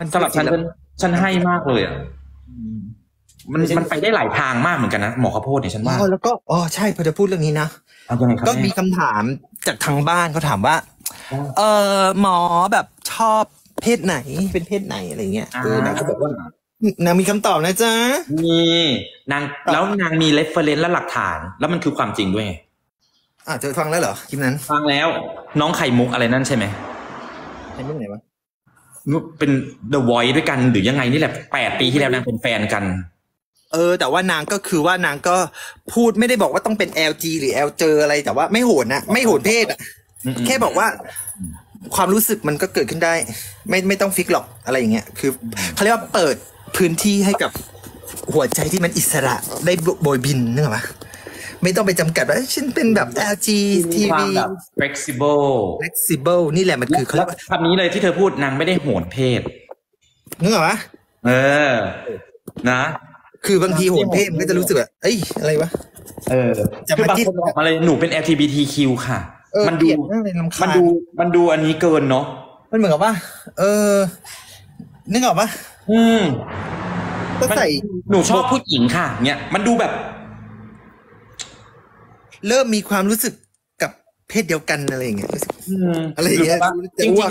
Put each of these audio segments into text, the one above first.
สำหรับฉันให้มากเลยอ่ะมันไปได้หลายทางมากเหมือนกันนะหมอข้าวโพดเนี่ยฉันว่าแล้วก็ใช่พอจะพูดเรื่องนี้นะก็มีคำถามจากทางบ้านเขาถามว่าหมอแบบชอบเพศไหนเป็นเพศไหนอะไรเงี้ยนางก็บอกว่านางมีคำตอบนะจ๊ะนี่นางแล้วนางมีเรฟเฟอเรนซ์และหลักฐานแล้วมันคือความจริงด้วยไงเธอฟังแล้วเหรอคลิปนั้นฟังแล้วน้องไข่มุกอะไรนั่นใช่ไหมไข่มุกไหนวะเป็น The Voice ด้วยกันหรือยังไงนี่แหละ8 ปีที่แล้วนางเป็นแฟนกันแต่ว่านางก็คือว่านางก็พูดไม่ได้บอกว่าต้องเป็น LG หรือ L เจออะไรแต่ว่าไม่โหดนะไม่โหดเพศอ่ะแค่บอกว่าความรู้สึกมันก็เกิดขึ้นได้ไม่ต้องฟิกหรอกอะไรอย่างเงี้ยคือเขาเรียกว่าเปิดพื้นที่ให้กับหัวใจที่มันอิสระได้โบยบินนึกออกปะไม่ต้องไปจำกัดว่าฉันเป็นแบบ LG TV flexible นี่แหละมันคือเขาเรียกว่าคำนี้เลยที่เธอพูดนางไม่ได้โหดเพศนึกออกปะนะคือบางทีโหดเพศมันก็จะรู้สึกแบบอะไรวะคือบางคนบอกมาเลยหนูเป็น LGBTQ ค่ะมันดูอันนี้เกินเนาะมันเหมือนกับว่านึกออกปะก็ใส่หนูชอบผู้หญิงค่ะเนี่ยมันดูแบบเริ่มมีความรู้สึกกับเพศเดียวกันอะไรอย่างเงี้ยอะไรอย่างเงี้ยจริง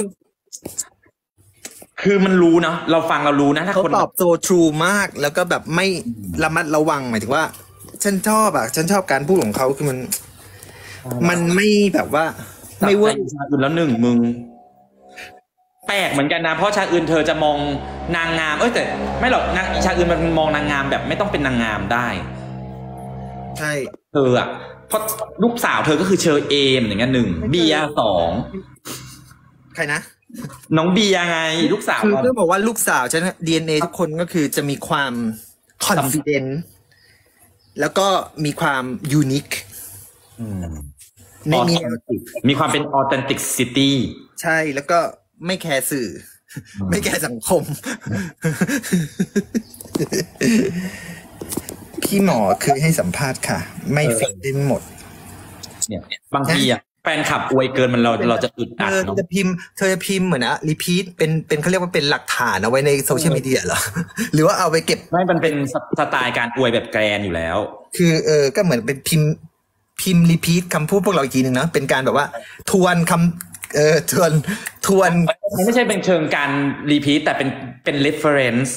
ๆคือมันรู้เนาะเราฟังเรารู้นะถ้าคนตอบโซทรูมากแล้วก็แบบไม่ระมัดระวังหมายถึงว่าฉันชอบการพูดของเขาคือมันไม่แบบว่าไม่เวิร์กชาอื่นแล้วหนึ่งมึงแปลกเหมือนกันนะเพราะชาอื่นเธอจะมองนางงามแต่ไม่หรอกนางชาอื่นมันมองนางงามแบบไม่ต้องเป็นนางงามได้ใช่เธออ่ะเพราะลูกสาวเธอก็คือเชอเอมอย่างเงี้ย1เบียร์2 ใครนะน้องเบียร์ไงลูกสาวคือเรื่องบอกว่าลูกสาวฉัน DNA ทุกคนก็คือจะมีความ confident แล้วก็มีความ unique มีความเป็น authenticity ใช่แล้วก็ไม่แคร์สื่อไม่แคร์สังคมพี่หมอเคยให้สัมภาษณ์ค่ะไม่ฟิกได้หมดเนี่ยบางทีแฟนคลับอวยเกินมันเราจะอึดอัดเนาะเธอจะพิมพ์เหมือนรีพีทเป็นเขาเรียกว่าเป็นหลักฐานเอาไว้ในโซเชียลมีเดียเหรอหรือว่าเอาไปเก็บไม่มันเป็นสไตล์การอวยแบบแกรนอยู่แล้วคือก็เหมือนเป็นพิมพ์รีพีทคำพูดพวกเราอีกทีหนึ่งนะเป็นการแบบว่าทวนคำทวนไม่ใช่เป็นเชิงการรีพีทแต่เป็น reference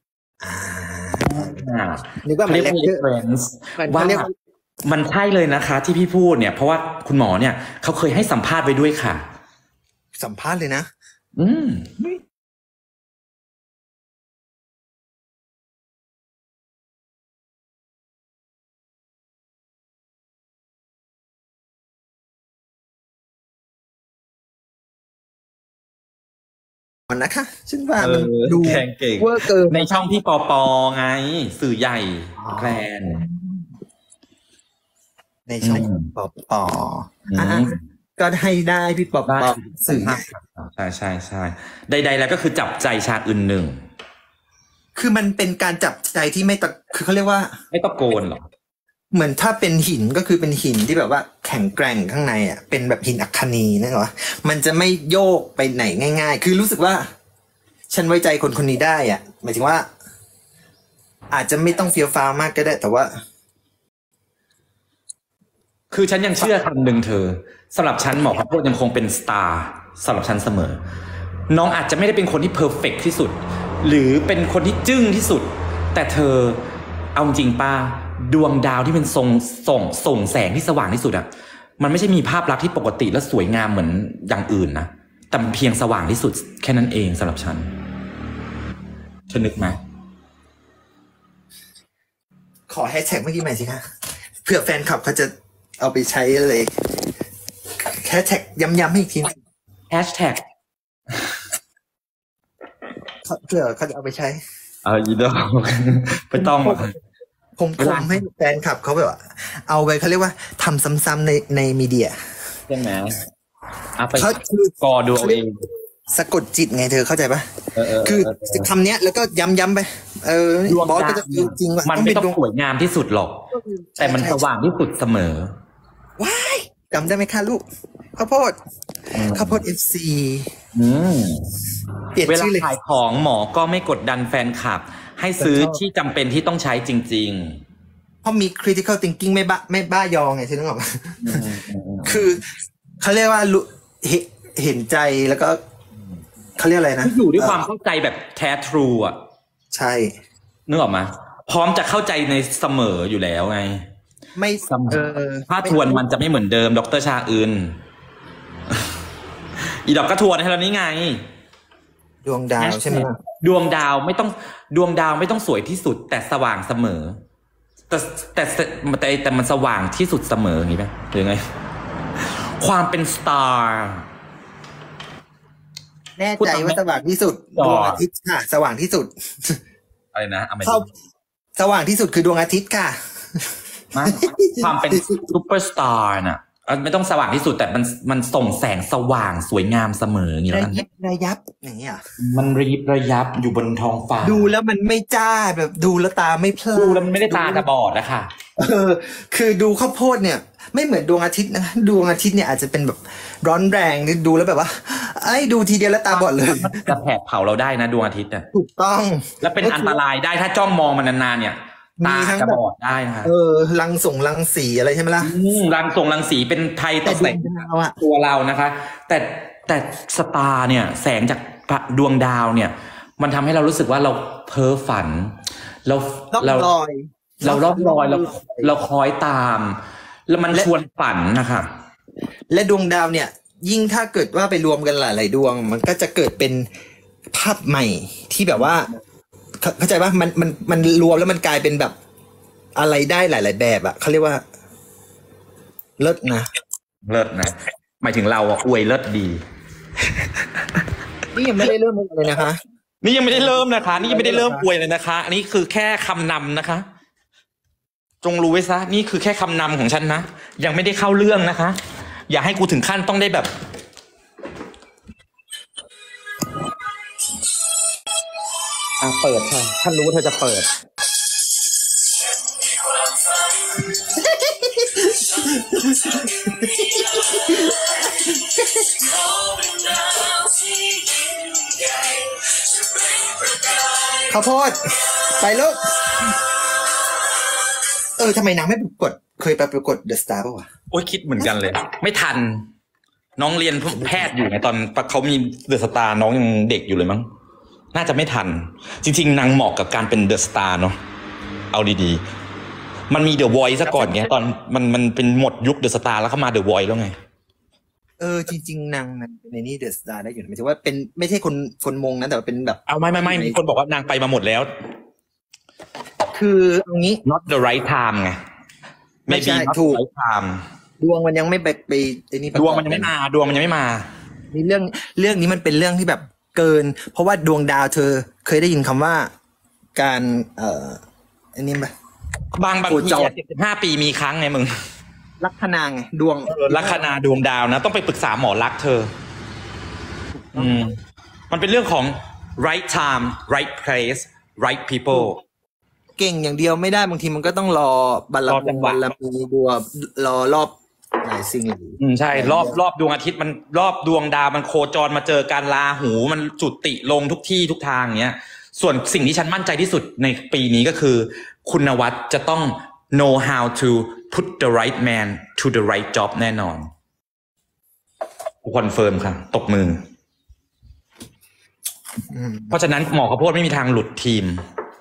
นึกว่ามัน reference ว่ามันใช่เลยนะคะที่พี่พูดเนี่ยเพราะว่าคุณหมอเนี่ยเขาเคยให้สัมภาษณ์ไว้ด้วยค่ะสัมภาษณ์เลยนะนะคะฉันว่ามันดูเก่งในช่องพี่ปอไงสื่อใหญ่แกรนในช่องปอก็ให้ได้พี่ปอสื่อใช่ใดๆแล้วก็คือจับใจชาอื่นหนึ่งคือมันเป็นการจับใจที่ไม่คือเขาเรียกว่าไม่ตะโกนหรอเหมือนถ้าเป็นหินก็คือเป็นหินที่แบบว่าแข็งแกร่งข้างในเป็นแบบหินอัคนีนะเหรอมันจะไม่โยกไปไหนง่ายๆคือรู้สึกว่าฉันไว้ใจคนนี้ได้หมายถึงว่าอาจจะไม่ต้องเฟี้ยวฟ้าวมากก็ได้แต่ว่าคือฉันยังเชื่อคำหนึ่งเธอสำหรับฉันหมอข้าวโพดยังคงเป็นสตาร์สำหรับฉันเสมอน้องอาจจะไม่ได้เป็นคนที่เพอร์เฟกต์ที่สุดหรือเป็นคนที่จึ้งที่สุดแต่เธอเอาจริงป้าดวงดาวที่เป็นส่งแสงที่สว่างที่สุดมันไม่ใช่มีภาพลักษณ์ที่ปกติและสวยงามเหมือนอย่างอื่นนะแต่เพียงสว่างที่สุดแค่นั้นเองสำหรับฉันนึกไหมขอแฮชแท็กเมื่อกี้ใหม่สิคะเพื่อแฟนคลับเขาจะเอาไปใช้เลยแฮชแท็กย้ำให้อีกทีแฮชแท็กเพื่อเขาจะเอาไปใช้ยีดอกไม่ต้องผมให้แฟนคลับเขาแบบเอาไปเขาเรียกว่าทำซ้ำๆในมีเดียใช่ไหมเขาคือกอดูเองสะกดจิตไงเธอเข้าใจปะคือคำนี้แล้วก็ย้ำไปบอสก็จะจริงว่ามันไม่ต้องสวยงามที่สุดหรอกแต่มันสว่างที่สุดเสมอว้ายจำได้ไหมคะลูกข้าวโพดFC อืมเปลี่ยนเวลาชื่อเลยขายของหมอก็ไม่กดดันแฟนคลับ ให้ซื้อที่จำเป็นที่ต้องใช้จริงเพราะมี critical thinking ไม่บ้ายอไงใช่ไหมครับๆคือเขาเรียกว่าเห็นใจแล้วก็เขาเรียกอะไรนะอยู่ด้วยความเข้าใจแบบแท้ทรูอ่ะใช่นึกออกมาพร้อมจะเข้าใจในเสมออยู่แล้วไงไม่ถ้าทวนมันจะไม่เหมือนเดิมดร.ชาอื่น อีดอกก็ทวนให้เรานี่ไงดวงดาวใช่ไหมดวงดาวไม่ต้องสวยที่สุด แต่สว่างเสมอ แต่มันสว่างที่สุดเสมออย่างนี้ไหมหรือไง ความเป็นสตาร์แน่ใจว่าสว่างที่สุดดวงอาทิตย์ค่ะสว่างที่สุดอะไรนะเอาไปสว่างที่สุดคือดวงอาทิตย์ค่ะความเป็นซูเปอร์สตาร์น่ะไม่ต้องสว่างที่สุดแต่มันส่งแสงสว่างสวยงามเสมออย่างนี้แล้วกันระยับอย่างเงี้ยมันระยิบระยับอยู่บนท้องฟ้าดูแล้วมันไม่จ้าแบบดูแล้วตาไม่เพลินดูแล้วมันไม่ได้ตาจะบอดนะคะคือดูข้าวโพดเนี่ยไม่เหมือนดวงอาทิตย์นะดวงอาทิตย์เนี่ยอาจจะเป็นแบบร้อนแรงดูแล้วแบบว่าไอ้ดูทีเดียวแล้วตาบอดเลยจะแผดเผาเราได้นะดวงอาทิตย์น่ะถูกต้องและเป็นอันตรายได้ถ้าจ้องมองมันนานๆเนี่ยตาจะบอดได้นะคะรังสีอะไรใช่ไหมล่ะรังสีเป็นภัยต่อแสงตัวเรานะคะ แต่สตาร์เนี่ยแสงจากดวงดาวเนี่ยมันทำให้เรารู้สึกว่าเราเพ้อฝันเราล่องลอยเราคอยตามแล้วมันชวนฝันนะคะและดวงดาวเนี่ยยิ่งถ้าเกิดว่าไปรวมกันหลายๆดวงมันก็จะเกิดเป็นภาพใหม่ที่แบบว่าเข้าใจว่ามันรวมแล้วมันกลายเป็นแบบอะไรได้หลายๆแบบอะเขาเรียกว่าเลิศนะหมายถึงเราอวยเลิศดีนี่ยังไม่ได้เริ่มเลยนะคะนี่ยังไม่ได้เริ่มนะคะนี่ยังไม่ได้เริ่มอวยเลยนะคะอันนี้คือแค่คำนำนะคะจงรู้ไว้ซะนี่คือแค่คำนำของฉันนะยังไม่ได้เข้าเรื่องนะคะอย่าให้กูถึงขั้นต้องได้แบบเปิดค่ะท่านรู้ว่าเธอจะเปิดข้าวโพดไปลูกทำไมนางไม่ประกวดเคยไปประกวดเดอะสตาร์ป่ะวะโอ๊ยคิดเหมือนกันเลยไม่ทันน้องเรียนแพทย์อยู่ไงตอนเขามีเดอะสตาร์น้องยังเด็กอยู่เลยมั้งน่าจะไม่ทันจริงๆนางเหมาะกับการเป็นเดอะสตาร์เนาะเอาดีๆมันมีเดอะวอยซ์ซะก่อนไงตอนมันเป็นหมดยุคเดอะสตาร์แล้วเข้ามาเดอะวอยซ์แล้วไงจริงๆนางในนี้เดอะสตาร์ได้อยู่หมายถึงว่าเป็นไม่ใช่คนมงนะแต่ว่าเป็นแบบเอาไม่มีคนบอกว่านางไปมาหมดแล้วคือตรงนี้ not the right time ไงไม่ใช่ถูก right time ดวงมันยังไม่ไปนี่ดวงมันยังไม่มานี่เรื่องนี้มันเป็นเรื่องที่แบบเกินเพราะว่าดวงดาวเธอเคยได้ยินคำว่าการอันนี้ไหมบางที75 ปีมีครั้งไงมึงลัคนาไงดวงลัคนาดวงดาวนะต้องไปปรึกษาหมอลักษณ์เธอมันเป็นเรื่องของ right time right place right people เก่งอย่างเดียวไม่ได้บางทีมันก็ต้องรอบารมีดวงรอรอบหลายสิ่งใช่รอบดวงอาทิตย์มันรอบดวงดาวมันโคจรมาเจอการราหูมันจุติลงทุกที่ทุกทางเงี้ยส่วนสิ่งที่ฉันมั่นใจที่สุดในปีนี้ก็คือคุณนวัดจะต้อง know how to put the right man to the right job แน่นอนคอนเฟิร์มค่ะตบมือเพราะฉะนั้นหมอข้าวโพดไม่มีทางหลุดทีม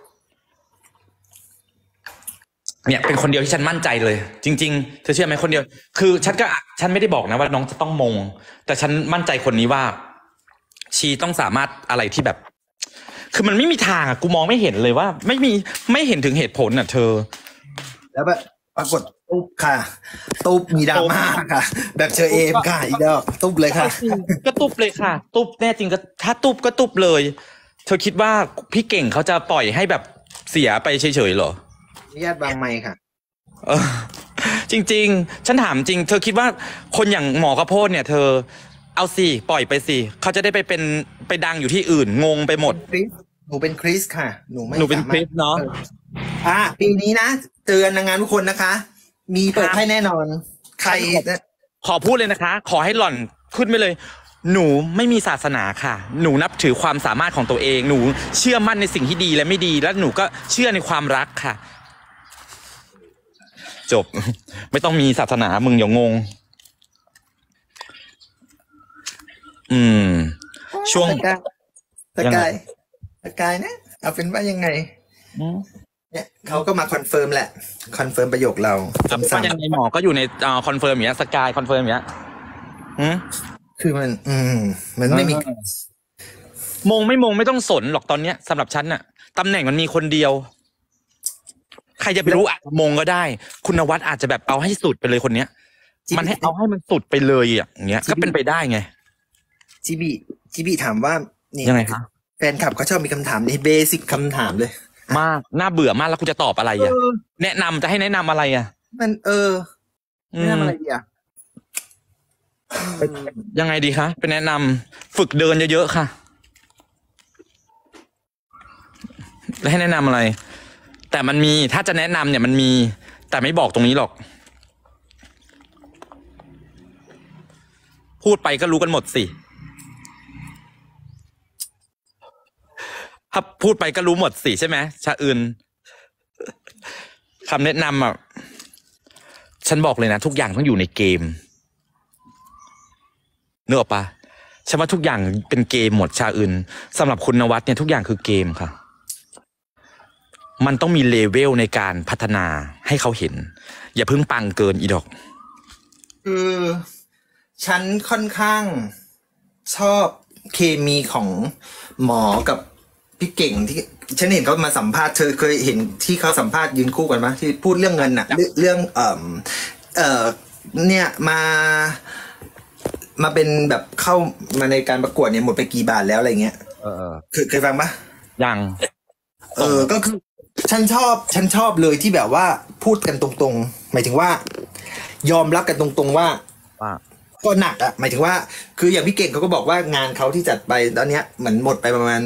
เนี่ยเป็นคนเดียวที่ฉันมั่นใจเลยจริงๆเธอเชื่อไหมคนเดียวคือฉันไม่ได้บอกนะว่าน้องจะต้องมงแต่ฉันมั่นใจคนนี้ว่าชีต้องสามารถอะไรที่แบบคือมันไม่มีทางกูมองไม่เห็นเลยว่าไม่เห็นถึงเหตุผลเธอแล้วแบบปรากฏตุ๊บค่ะตุ๊บมีดราม่าค่ะแบบเชอเอมค่ะอีกแล้วตุ๊บเลยค่ะก็ตุ๊บเลยค่ะตุ๊บแน่จริงก็ถ้าตุ๊บก็ตุ๊บเลยเธอคิดว่าพี่เก่งเขาจะปล่อยให้แบบเสียไปเฉยๆเหรอญาติบางไมค่ะจริงๆฉันถามจริงเธอคิดว่าคนอย่างหมอข้าวโพดเนี่ยเธอเอาสิปล่อยไปสิเขาจะได้ไปดังอยู่ที่อื่นงงไปหมดหนูเป็นคริสค่ะหนูเป็นคริสเนาะปีนี้นะเตือนนางงามทุกคนนะคะมีเปิดให้แน่นอนใครขอพูดเลยนะคะ ขอให้หล่อนขึ้นไปเลย หนูไม่มีศาสนาค่ะ หนูนับถือความสามารถของตัวเอง หนูเชื่อมั่นในสิ่งที่ดีและไม่ดี แล้วหนูก็เชื่อในความรักค่ะ จบ ไม่ต้องมีศาสนามึงอย่างงง ช่วงสกายนะเอาเป็นว่ายังไงเนี่ยเขาก็มาคอนเฟิร์มแหละคอนเฟิร์มประโยคเราซ้ำๆยังไงหมอก็อยู่ในคอนเฟิร์มอย่างเงี้ยสกายคอนเฟิร์มอย่างเงี้ยคือมันไม่มีมงไม่ต้องสนหรอกตอนเนี้ยสำหรับฉันน่ะตำแหน่งมันมีคนเดียวใครจะไปรู้อ่ะมงก็ได้คุณนวัดอาจจะแบบเอาให้สุดไปเลยคนเนี้ยมันให้เอาให้มันสุดไปเลยอย่างเงี้ยก็เป็นไปได้ไงจีบีถามว่านี่ยังไงคะแฟนคลับเขาชอบมีคำถามในเบสิกคำถามเลยมากน่าเบื่อมากแล้วคุณจะตอบอะไรอ่ะแนะนำจะให้แนะนำอะไรอ่ะมันแนะนำอะไรดีอ่ะยังไงดีคะเป็นแนะนำฝึกเดินเยอะๆค่ะแล้วให้แนะนำอะไรแต่มันมีถ้าจะแนะนำเนี่ยมันมีแต่ไม่บอกตรงนี้หรอกพูดไปก็รู้กันหมดสิถ้าพูดไปก็รู้หมดสิใช่ไหมชาอื่นคำแนะนำอ่ะฉันบอกเลยนะทุกอย่างต้องอยู่ในเกมนึกออกปะฉันว่าทุกอย่างเป็นเกมหมดชาอื่นสำหรับคุณนวัดเนี่ยทุกอย่างคือเกมค่ะมันต้องมีเลเวลในการพัฒนาให้เขาเห็นอย่าเพิ่งปังเกินอีดอกฉันค่อนข้างชอบเคมีของหมอกับพี่เก่งที่ฉันเห็นเขามาสัมภาษณ์เธอเคยเห็นที่เขาสัมภาษณ์ยืนคู่กันไหมที่พูดเรื่องเงินน่ะเรื่องเนี่ยมาเป็นแบบเข้ามาในการประกวดเนี่ยหมดไปกี่บาทแล้วอะไรเงี้ยเคยฟังปะยังก็คือฉันชอบเลยที่แบบว่าพูดกันตรงๆหมายถึงว่ายอมรับกันตรงๆว่าก็หนักอะหมายถึงว่าคืออย่างพี่เก่งเขาก็บอกว่างานเขาที่จัดไปตอนเนี้ยเหมือนหมดไปประมาณ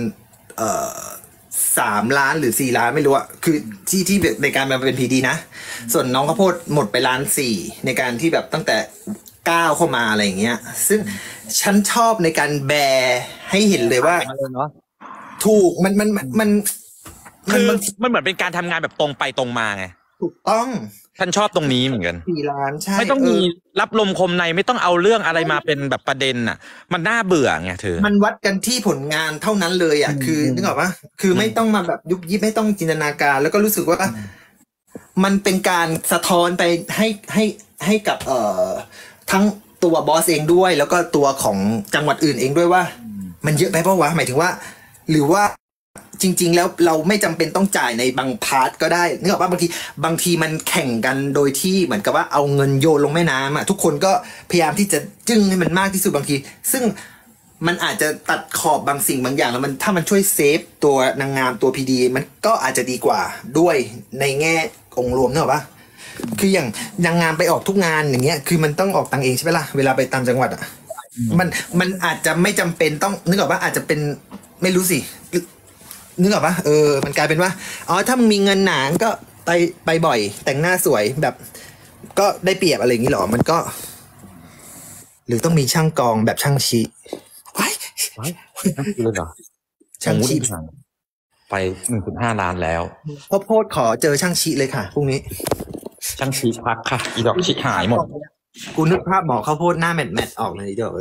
3 ล้านหรือ4 ล้านไม่รู้อะคือที่ในการมาเป็นพีดีนะส่วนน้องข้าวโพดหมดไป1.4 ล้านในการที่แบบตั้งแต่ก้าวเข้ามาอะไรอย่างเงี้ยซึ่งฉันชอบในการแบร์ให้เห็นเลยว่าถูกมันคือมันเหมือนเป็นการทำงานแบบตรงไปตรงมาไงถูกต้องฉันชอบตรงนี้เหมือนกัน 4 ล้านใช่ไม่ต้องมีรับลมคมในไม่ต้องเอาเรื่องอะไรมาเป็นแบบประเด็นน่ะมันน่าเบื่อไงเธอมันวัดกันที่ผลงานเท่านั้นเลยอ่ะคือนึกออกปะคือไม่ต้องมาแบบยุบยิบไม่ต้องจินตนาการแล้วก็รู้สึกว่ามันเป็นการสะท้อนไปให้กับทั้งตัวบอสเองด้วยแล้วก็ตัวของจังหวัดอื่นเองด้วยว่ามันเยอะไปเพราะว่าหมายถึงว่าหรือว่าจริงๆแล้วเราไม่จำเป็นต้องจ่ายในบางพาร์ทก็ได้นึกออกป่ะบางทีมันแข่งกันโดยที่เหมือนกับว่าเอาเงินโยนลงแม่น้ำอ่ะทุกคนก็พยายามที่จะจึ้งให้มันมากที่สุดบางทีซึ่งมันอาจจะตัดขอบบางสิ่งบางอย่างแล้วมันถ้ามันช่วยเซฟตัวนางงามตัวพีดีมันก็อาจจะดีกว่าด้วยในแง่องค์รวมนึกออกป่ะคืออย่างนางงามไปออกทุกงานอย่างเงี้ยคือมันต้องออกตังเองใช่ไหมล่ะเวลาไปตามจังหวัดอ่ะมันอาจจะไม่จำเป็นต้องนึกออกป่ะอาจจะเป็นไม่รู้สินึกออกปะมันกลายเป็นว่าถ้ามึงมีเงินหนาก็ไปบ่อยแต่งหน้าสวยแบบก็ได้เปรียบอะไรอย่างนี้หรอมันก็หรือต้องมีช่างกองแบบช่างชี้ไว้เลยเหรอช่างชี้ไป 1.5 ล้านแล้วพ่อโพดขอเจอช่างชี้เลยค่ะพรุ่งนี้ช่างชี้พักค่ะอีดอกชี้หายหมดกูนึกภาพหมอข้าวโพดหน้าแมทออกเลยเดี๋ยว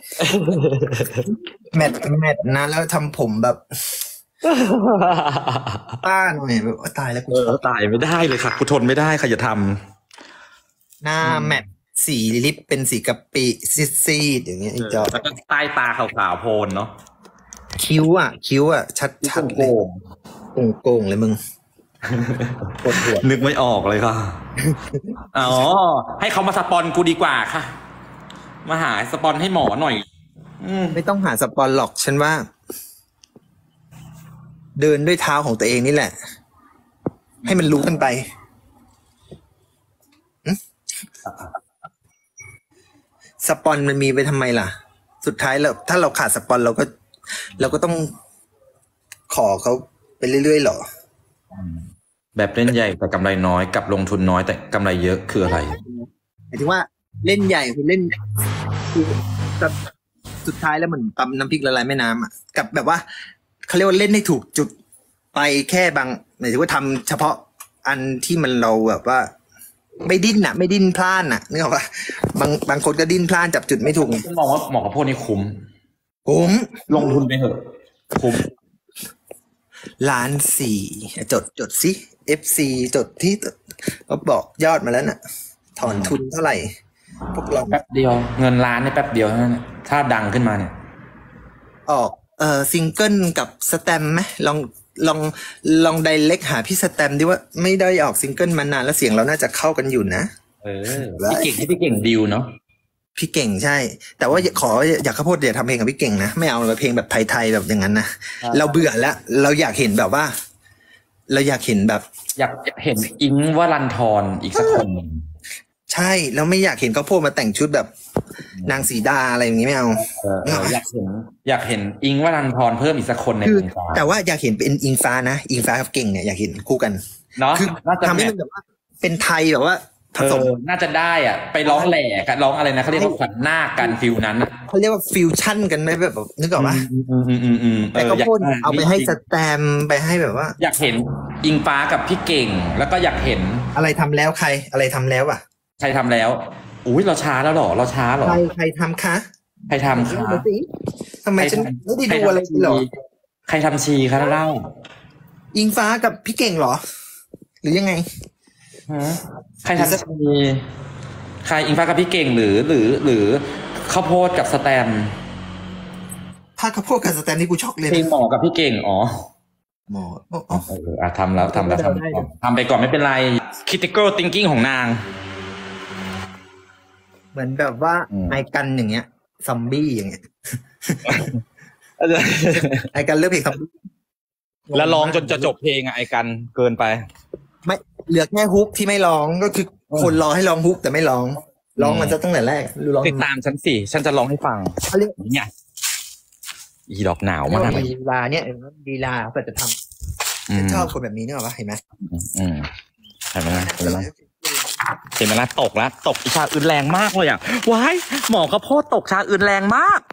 แมทนะแล้วทำผมแบบต้าหน่อยแบบตายแล้วกูตายไม่ได้เลยค่ะกูทนไม่ได้ค่ะอย่าทำหน้าแมทสีลิปเป็นสีกะปิซีดอย่างเงี้ยจอแล้วก็ใต้ตาขาวๆโพนเนาะคิ้วอ่ะชัดเลยโกงเลยมึงนึกไม่ออกเลยค่ะให้เขามาสปอนกูดีกว่าค่ะมาหาสปอนให้หมอหน่อยไม่ต้องหาสปอนหรอกฉันว่าเดินด้วยเท้าของตัวเองนี่แหละให้มันรู้กันไปสปอนมันมีไปทำไมล่ะสุดท้ายแล้วถ้าเราขาดสปอนเราก็ต้องขอเขาไปเรื่อยๆหรอแบบเล่นใหญ่แต่กำไรน้อยกับลงทุนน้อยแต่กำไรเยอะคืออะไรหมายถึงว่าเล่นใหญ่คือเล่นคือแบบสุดท้ายแล้วเหมือนตำน้ำพริกละลายแม่น้ำอ่ะกับแบบว่าเขาเรียกว่าเล่นให้ถูกจุดไปแค่บางหมายถึงว่าทำเฉพาะอันที่มันเราแบบว่า ไม่ดิ้นอ่ะ ไม่ดิ้นพลาดอ่ะนึกออกปะบางคนก็ดิ้นพลาดจับจุดไม่ถูกผมมองว่าหมอข้าวโพดนี่คุ้มผมลงทุนไปเถอะคุ้ม 1,400,000จดสิ FC จดที่ก็บอกยอดมาแล้วน่ะ ถอนทุนเท่าไหร่ พวกเราแป๊บเดียวเงินล้านในแป๊บเดียวเท่านั้นถ้าดังขึ้นมาเนี่ยออกซิงเกิลกับสแตมไหมลองไดเรกหาพี่สแตมดิว่าไม่ได้ออกซิงเกิลมานานแล้วเสียงเราน่าจะเข้ากันอยู่นะพี่เก่งดิวเนาะพี่เก่งใช่ แต่ว่าอยากข้าวโพดอย่าทำเพลงกับพี่เก่งนะไม่เอาเลยเพลงแบบไทยๆแบบอย่างนั้นนะเราเบื่อแล้วเราอยากเห็นแบบว่า เราอยากเห็นแบบอยากเห็นอิงค์วรันทรอีกสักคนหนึ่งใช่แล้วไม่อยากเห็นข้าวโพดมาแต่งชุดแบบนางสีดาอะไรอย่างนี้ไม่เอาอยากเห็นอิงค์วรันทรเพิ่มอีกสักคนในคือวงการแต่ว่าอยากเห็นเป็นอิงฟ้านะอิงฟ้ากับเก่งเนี่ยอยากเห็นคู่กันเนาะคือน่าจะทำให้มันแบบว่าเป็นไทยแบบว่าผสมน่าจะได้อ่ะไปร้องแหล่กันร้องอะไรนะเขาเรียกว่าขวัญนาคกันฟิลนั้นอะเขาเรียกว่าฟิวชั่นกันไหมแบบนึกออกปะ แต่ก็อยากพูดเอาไปให้สแตมป์ไปให้แบบว่าอยากเห็นอิงฟ้ากับพี่เก่ง แล้วก็อยากเห็นอะไรทำแล้วใครอะไรทำแล้วอ่ะใครทำแล้วอุ้ยเราช้าแล้วเหรอเราช้าเหรอใครทำคะใครทำคะดูสิทำไมฉันไม่ได้ดูอะไรเลยเหรอใครทำชีคะเล่าอิงฟ้ากับพี่เก่งเหรอ หรือยังไงใครทำชีใครอิงฟ้ากับพี่เก่งหรือข้าวโพดกับสแตมถ้าเขาพูดกับสแตมป์นี่กูช็อกเลยเพลงนะหมอกับพี่เก่งอ๋อหมออ๋อทำไปก่อนไม่เป็นไร critical thinking ของนางเหมือนแบบว่าไอกันอย่างเงี้ยซอมบี้อย่างเงี้ยไอกันเลือกเพลงซอมบี้แล้วร้องจนจะจบเพลงอะไอกันเกินไปไม่เหลือแค่ฮุกที่ไม่ร้องก็คือคนรอให้ร้องฮุกแต่ไม่ร้องมันจะตั้งแต่แรกรู้ร้องติดตามฉันสิฉันจะร้องให้ฟังเขาเรียกเนี่ยอีดอกหนาวเรียกมากว่าลีลาเนี่ยลีลาเพื่อจะทำฉันชอบคนแบบนี้นึกออกปะเห็นไหมเห็นไหมล่ะตกอีชาอื่นแรงมากเลยอ่ะว้ายหมอข้าวโพดตกชาอื่นแรงมาก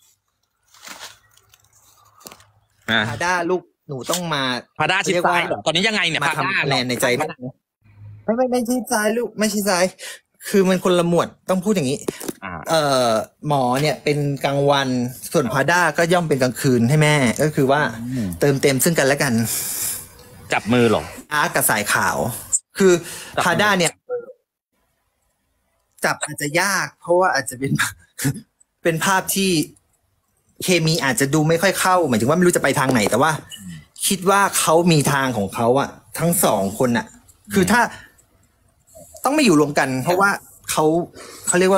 พาด้าลูกหนูต้องมาพาด้าชิดซ้ายเหรอตอนนี้ยังไงเนี่ยมาพาด้าทำคะแนนในใจไม่ใช่ซ้ายลูกไม่ใช่ซ้ายคือมันคนละหมวดต้องพูดอย่างนี้หมอเนี่ยเป็นกลางวันส่วนพาด้าก็ย่อมเป็นกลางคืนให้แม่ก็คือว่าเติมเต็มซึ่งกันและกันจับมือหรออาร์กับสายขาว คือพาด้าเนี่ยจับอาจจะยาก เพราะว่าอาจจะเป็น เป็นภาพที่เคมีอาจจะดูไม่ค่อยเข้าหมายถึงว่าไม่รู้จะไปทางไหนแต่ว่า คิดว่าเขามีทางของเขาอะทั้งสองคนอะคือถ้าต้องไม่อยู่รวมกัน เพราะว่าเขาเรียกว่า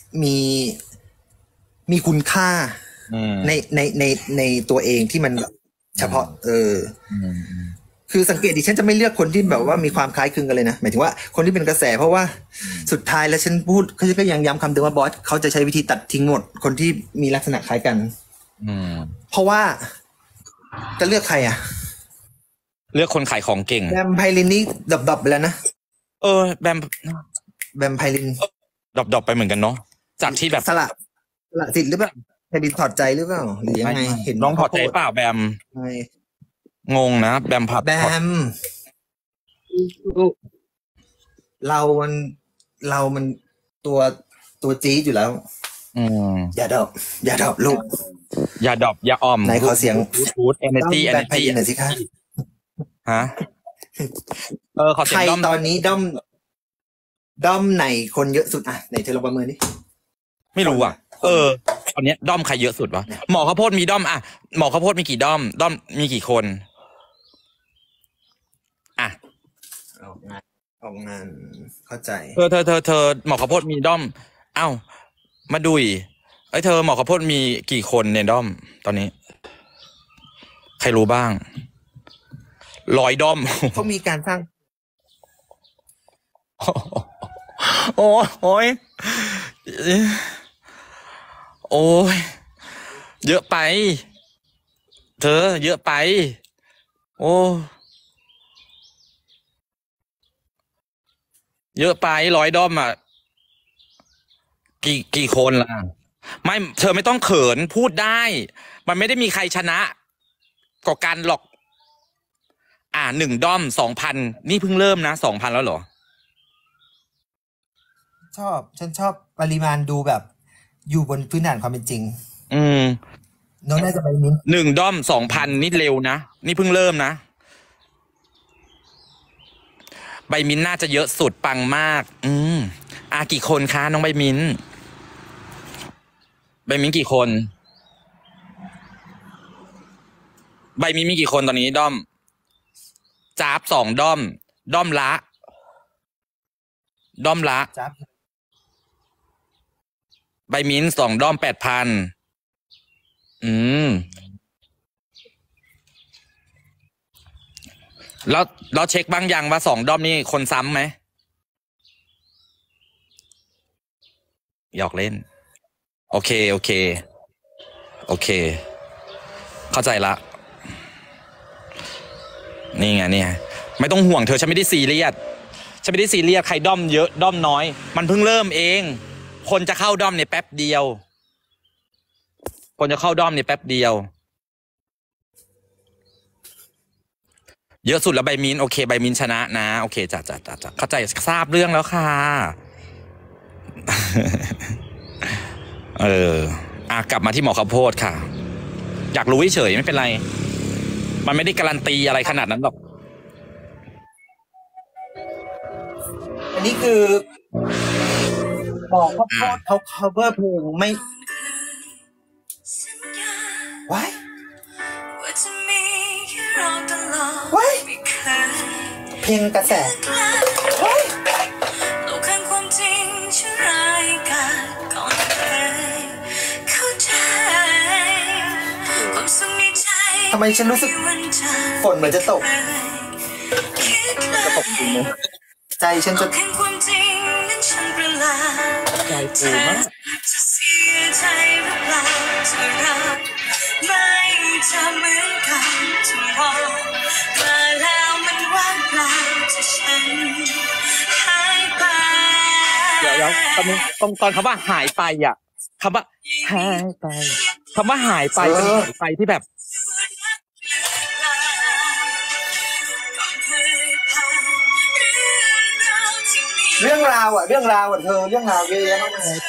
มีคุณค่าในตัวเองที่มันแบบเฉพาะคือสังเกตดิฉันจะไม่เลือกคนที่แบบว่ามีความคล้ายคลึงกันเลยนะหมายถึงว่าคนที่เป็นกระแสเพราะว่าสุดท้ายแล้วฉันพูดเขาก็ยังย้ำคำเดิมว่าบอสเขาจะใช้วิธีตัดทิ้งหมดคนที่มีลักษณะคล้ายกันเพราะว่าจะเลือกใครอะเลือกคนขายของเก่งแบมไพลินนี่ดับไปแล้วนะแบมไพลินดับไปเหมือนกันเนาะจากที่แบบสละสิทธิ์หรือเปล่าไพลินถอดใจหรือเปล่าหรือยังไงเห็นน้องถอดใจเปล่าแบมงงนะแบมเรามันตัวจี๊ดอยู่แล้วอย่าดรอปลูกอย่าดรอปอย่าออมไหนขอเสียงฟูดenergy หน่อยสิคะฮะขอเสียงด้อมตอนนี้ด้อมไหนคนเยอะสุดอ่ะไหนเธอลองประเมินดิไม่รู้อ่ะตอนนี้ด้อมใครเยอะสุดวะหมอข้าวโพดมีด้อมอ่ะหมอข้าวโพดมีกี่ด้อมมีกี่คนอ่ะออกงานเข้าใจเธอหมอข้าวโพดมีด้อมเอ้ามาดุยเธอหมอข้าวโพดมีกี่คนในด้อมตอนนี้ใครรู้บ้าง100ด้อมเขามีการสร้างโอ้ยเยอะไปเธอเยอะไปเยอะไป100ด้อมอ่ะกี่คนล่ะไม่เธอไม่ต้องเขินพูดได้ มันไม่ได้มีใครชนะกว่ากันหรอก1 ด้อม 2,000 นี่เพิ่งเริ่มนะ 2,000 แล้วเหรอฉันชอบปริมาณดูแบบ อยู่บนพื้นฐานความเป็นจริงน้องน่าจะไปมิ้น 1 ด้อม 2,000 นี่เร็วนะนี่เพิ่งเริ่มนะใบมิ้นน่าจะเยอะสุดปังมากกี่คนคะน้องใบมิ้นกี่คนใบมิ้นมีกี่คนตอนนี้ด้อมจ๊าบ2 ด้อมด้อมละจ๊าบใบมิ้น2 ด้อม 8,000แล้วเช็คบ้างยังว่า2 ด้อมนี่คนซ้ำไหมหยอกเล่นโอเคเข้าใจละนี่ไงเนี่ยไม่ต้องห่วงเธอฉันไม่ได้ซีเรียสใครด้อมเยอะด้อมน้อยมันเพิ่งเริ่มเองคนจะเข้าด้อมในแป๊บเดียวเยอะสุดแล้วใบมินโอเคใบมินชนะนะโอเคจัดเข้าใจทราบเรื่องแล้วค่ะกลับมาที่หมอข้าวโพดค่ะอยากรู้เฉยไม่เป็นไรมันไม่ได้การันตีอะไรขนาดนั้นหรอกอันนี้คือหมอข้าวโพดเขา cover เพลงไม่ว้ายเพลงกระแสทำไมฉันรู้สึกฝนเหมือนจะตกจริงนะใจฉันจะใจฟูมากเดี๋ยวตอนคำว่าหายไปคำว่าหายไปเป็นหายไปที่แบบเรื่องราวเธอเรื่องราวเยอะแยะมากมาย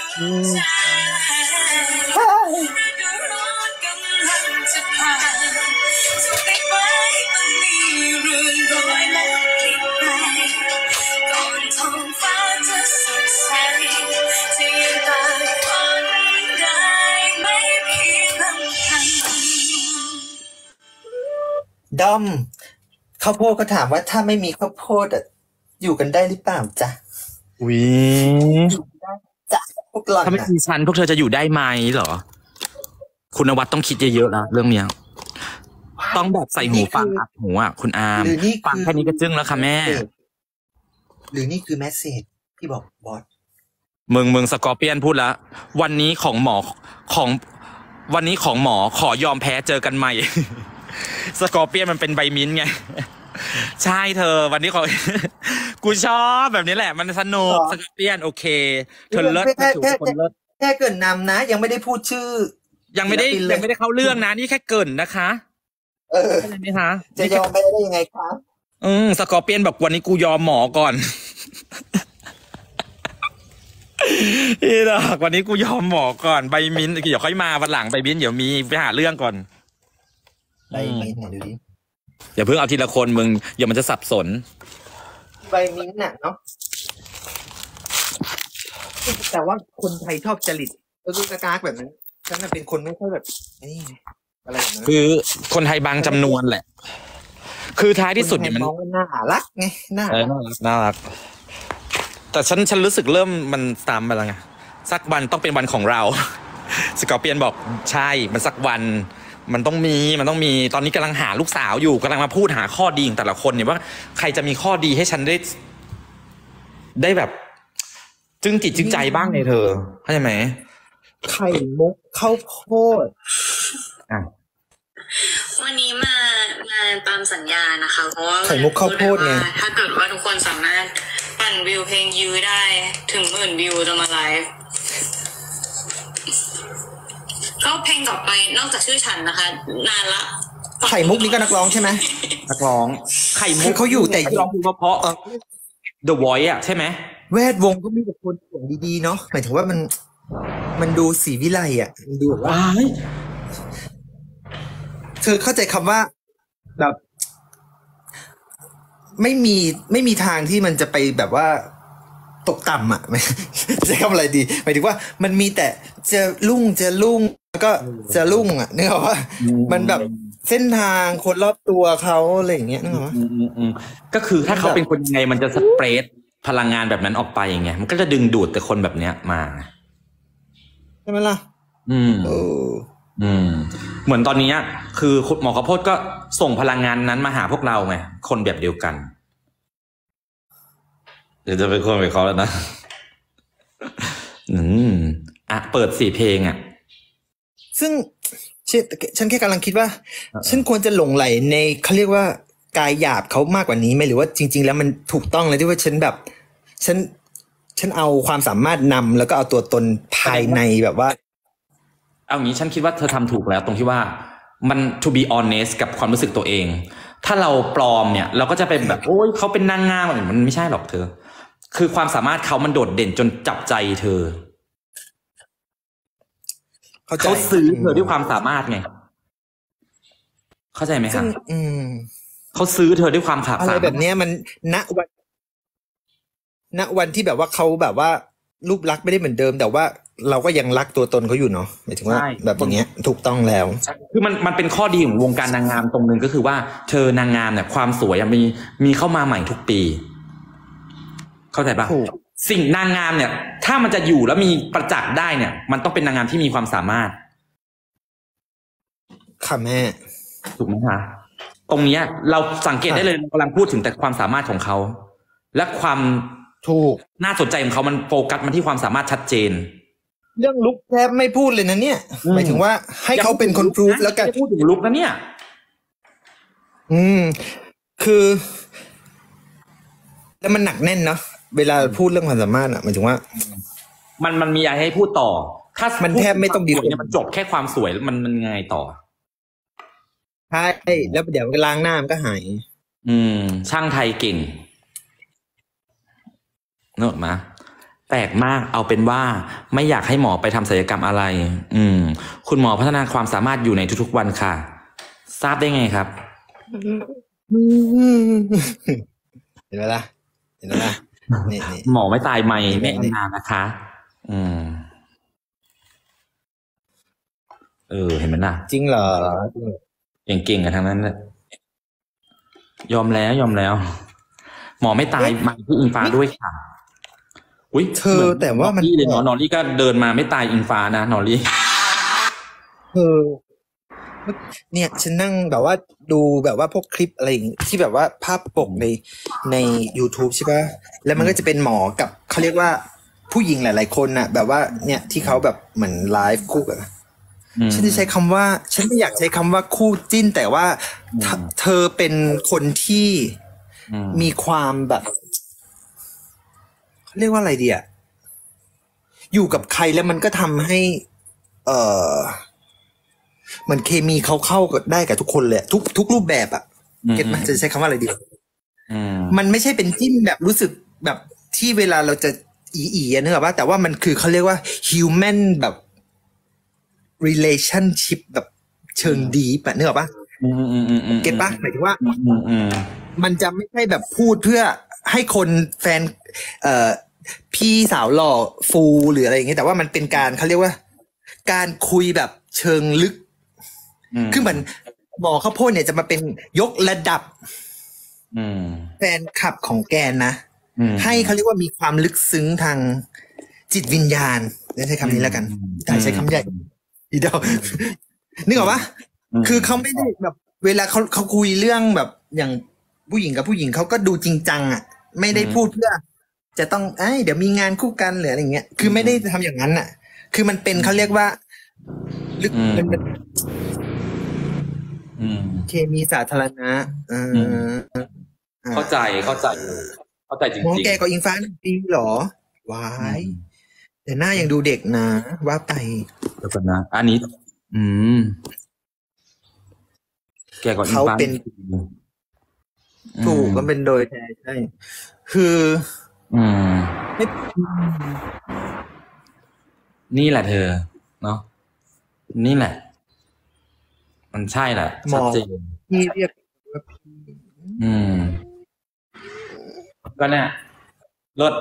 ดอมข้าวโพดก็ถามว่าถ้าไม่มีข้าวโพดอยู่กันได้หรือเปล่าจ๊ะจ๊ะพวกหล่อนถ้าไม่มีฉันพวกเธอจะอยู่ได้ไหมเหรอคุณนวัดต้องคิดเยอะๆนะเรื่องเนี้ยต้องแบบใส่หูฟังอัดหูคุณอาร์มฟังแค่นี้ก็จึ้งแล้วค่ะแม่หรือนี่คือแมสเสจที่บอกบอสมึงสกอร์เปียนพูดแล้ววันนี้ของหมอขอยอมแพ้เจอกันใหม่สกอร์เปียนมันเป็นใบมิ้นไงใช่เธอวันนี้กูชอบแบบนี้แหละมันสนุกสกอร์เปียนโอเคเธอเลิศแค่เกินนำนะยังไม่ได้พูดชื่อยังไม่ได้เข้าเรื่องนะนี่แค่เกินนะคะใช่ไหมคะจะยอมไปได้ยังไงคะสกอร์เปียนบอกวันนี้กูยอมหมอก่อนนี่หรอกวันนี้กูยอมหมอก่อนใบมิ้นเดี๋ยวค่อยมาวันหลังใบมิ้นเดี๋ยวมีไปหาเรื่องก่อนใบมิ้นไหนดูดิอย่าเพิ่งเอาทีละคนมึงอย่ามันจะสับสนใบมิ้นน่ะเนาะแต่ว่าคนไทยชอบจริตกากากแบบนั้นฉันเป็นคนไม่ค่อยแบบนี่อะไรแบบนั้นคือคนไทยบางจำนวนแหละคือท้ายที่สุดเนี่ยมันน่ารักไงน่ารักแต่ฉันรู้สึกเริ่มมันตามไปแล้วไงสักวันต้องเป็นวันของเราสกอร์เปียนบอกใช่มันสักวันมันต้องมีตอนนี้กำลังหาลูกสาวอยู่กำลังมาพูดหาข้อดีของแต่ละคนเนี่ยว่าใครจะมีข้อดีให้ฉันได้แบบจึงจิตจึงใจบ้างในเธอเข้าใจไหมไข่มุกข้าวโพดวันนี้มาตามสัญญานะคะเพราะว่าไข่มุกข้าวโพดไงถ้าเกิดว่าทุกคนสามารถปั่นวิวเพลงยื้อได้ถึง10,000 วิวจะมาไลฟ์เพลงต่อไปนอกจากชื่อฉันนะคะ นานละไข่มุกนี่ก็นักร้องใช่ไหมนักร้องไข่มุคืกอเขาอยู่แต่ร้องเพราะ The Voice อ่ะใช่ไหมแวดวงก็มีแต่คนเสียงดีๆเนาะหมายถึงว่ามันดูสีวิไลอ่ะมันดูแบบว่าว้ายเธอเข้าใจคำว่าแบบไม่มีทางที่มันจะไปแบบว่าตกต่ำอ่ะ ใช้คำอะไรดีหมายถึงว่ามันมีแต่จะรุ่งแล้วก็จะรุ่งอ่ะนึกออกว่ามันแบบเส้นทางคนรอบตัวเขาอะไรอย่างเงี้ยนึกออกว่าก็คือถ้าเขาเป็นคนยังไงมันจะสเปรดพลังงานแบบนั้นออกไปอย่างเงี้ยมันก็จะดึงดูดแต่คนแบบเนี้ยมาใช่ไหมล่ะเหมือนตอนนี้คือหมอข้าวโพดก็ส่งพลังงานนั้นมาหาพวกเราไงคนแบบเดียวกันเดี๋ยวจะเป็นคนไปเขาแล้วนะเปิด4 เพลงอ่ะซึ่งฉันแค่กำลังคิดว่าฉันควรจะหลงไหลในเขาเรียกว่ากายหยาบเขามากกว่านี้ไหมหรือว่าจริงๆแล้วมันถูกต้องเลยที่ว่าฉันแบบฉันเอาความสามารถนำแล้วก็เอาตัวตนภายในแบบว่าเอางี้ฉันคิดว่าเธอทำถูกแล้วตรงที่ว่ามัน to be honest กับความรู้สึกตัวเองถ้าเราปลอมเนี่ยเราก็จะเป็นแบบโอ้ยเขาเป็นนางงามมันไม่ใช่หรอกเธอคือความสามารถเขามันโดดเด่นจนจับใจเธอเขาซื้อเธอด้วยความสามารถไงเข้าใจไหมครับเขาซื้อเธอด้วยความสามารถอะไรแบบนี้มันณวันที่แบบว่าเขาแบบว่ารูปลักษณ์ไม่ได้เหมือนเดิมแต่ว่าเราก็ยังรักตัวตนเขาอยู่เนาะหมายถึงว่าแบบอย่างเงี้ยถูกต้องแล้วคือมันเป็นข้อดีของวงการนางงามตรงนึงก็คือว่าเธอนางงามเนี่ยความสวยมีเข้ามาใหม่ทุกปีเข้าใจปะสิ่งนางงามเนี่ยถ้ามันจะอยู่แล้วมีประจักษ์ได้เนี่ยมันต้องเป็นนางงามที่มีความสามารถค่ะแม่ถูกไหมคะตรงนี้เราสังเกตได้เลยกำลังพูดถึงแต่ความสามารถของเขาและความถูกน่าสนใจของเขามันโฟกัสมาที่ความสามารถชัดเจนเรื่องลุคแทบไม่พูดเลยนะเนี่ยหมายถึงว่าให้เขาเป็นคนพรูฟแล้วกันพูดถึงลุคนะเนี่ยคือแล้วมันหนักแน่นเนาะเวลาพูดเรื่องความสามารถอ่ะหมายถึงว่ามันมีอะไรให้พูดต่อถ้ามันแทบไม่ต้องดีเนี่ยมันจบแค่ความสวยมันไงต่อใช่แล้วเดี๋ยวล้างหน้ามันก็หายช่างไทยเก่งเนอะมาแปลกมากเอาเป็นว่าไม่อยากให้หมอไปทำศัลยกรรมอะไรคุณหมอพัฒนาความสามารถอยู่ในทุกๆวันค่ะทราบได้ไงครับเห็นไหมล่ะนี่หมอไม่ตายไม่นานนะคะเห็นไหมล่ะจริงเหรอเก่งกันทั้งนั้นเลยยอมแล้วหมอไม่ตายมาที่อิงฟ้าด้วยค่ะอุ้ยเธอแต่ว่ามันเลยนอรี่ก็เดินมาไม่ตายอิงฟ้านะนอรี่เนี่ยฉันนั่งแบบว่าดูแบบว่าพวกคลิปอะไรอย่างที่แบบว่าภาพปกใน YouTube ใช่ป่ะแล้วมันก็จะเป็นหมอกับเขาเรียกว่าผู้หญิงหลายๆคนน่ะแบบว่าเนี่ยที่เขาแบบเหมือนไลฟ์คู่กันฉันจะใช้คำว่าฉันไม่อยากใช้คำว่าคู่จิ้นแต่ว่าเธอเป็นคนที่มีความแบบเรียกว่าอะไรดีอะอยู่กับใครแล้วมันก็ทำให้เหมือนเคมีเขาเข้าได้กับทุกคนเลยทุกรูปแบบอะเก็ตไหมจะใช้คำว่าอะไรดีมันไม่ใช่เป็นจิ้นแบบรู้สึกแบบที่เวลาเราจะอีนึกออกปะแต่ว่ามันคือเขาเรียกว่า human แบบ relationship แบบเชิงดีปะนึกออกปะเก็ตปะหมายถึงว่ามันจะไม่ใช่แบบพูดเพื่อให้คนแฟนพี่สาวหล่อฟูหรืออะไรอย่างเงี้ยแต่ว่ามันเป็นการเขาเรียกว่าการคุยแบบเชิงลึกคือเหมือนหมอข้าวโพดเนี่ยจะมาเป็นยกระดับแฟนคลับของแกนนะให้เขาเรียกว่ามีความลึกซึ้งทางจิตวิญญาณใช้คำนี้แล้วกันใช้คำใหญ่อีเดียวนึกออกปะคือเขาไม่ได้แบบเวลาเขาคุยเรื่องแบบอย่างผู้หญิงกับผู้หญิงเขาก็ดูจริงจังอ่ะไม่ได้พูดเพื่อจะต้องเดี๋ยวมีงานคู่กันหรืออะไรอย่างเงี้ยคือไม่ได้ทำอย่างนั้นอ่ะคือมันเป็นเขาเรียกว่าลึกมันเป็นเคมีสาธารณะเข้าใจจริงๆมองแกกับอิงฟ้าดีหรอวายแต่หน้ายังดูเด็กนะว่าไปแล้วกันนะอันนี้อืม แกกว่าอิงเขาฟ้าเป็นถูกก็เป็นโดยแท้ใช่คืออืมไม่นี่แหละเธอ เนาะนี่แหละ มันใช่แหละหมชัอดเจนที่เรียกว่าพี่อืม ก็เนี่ยรถ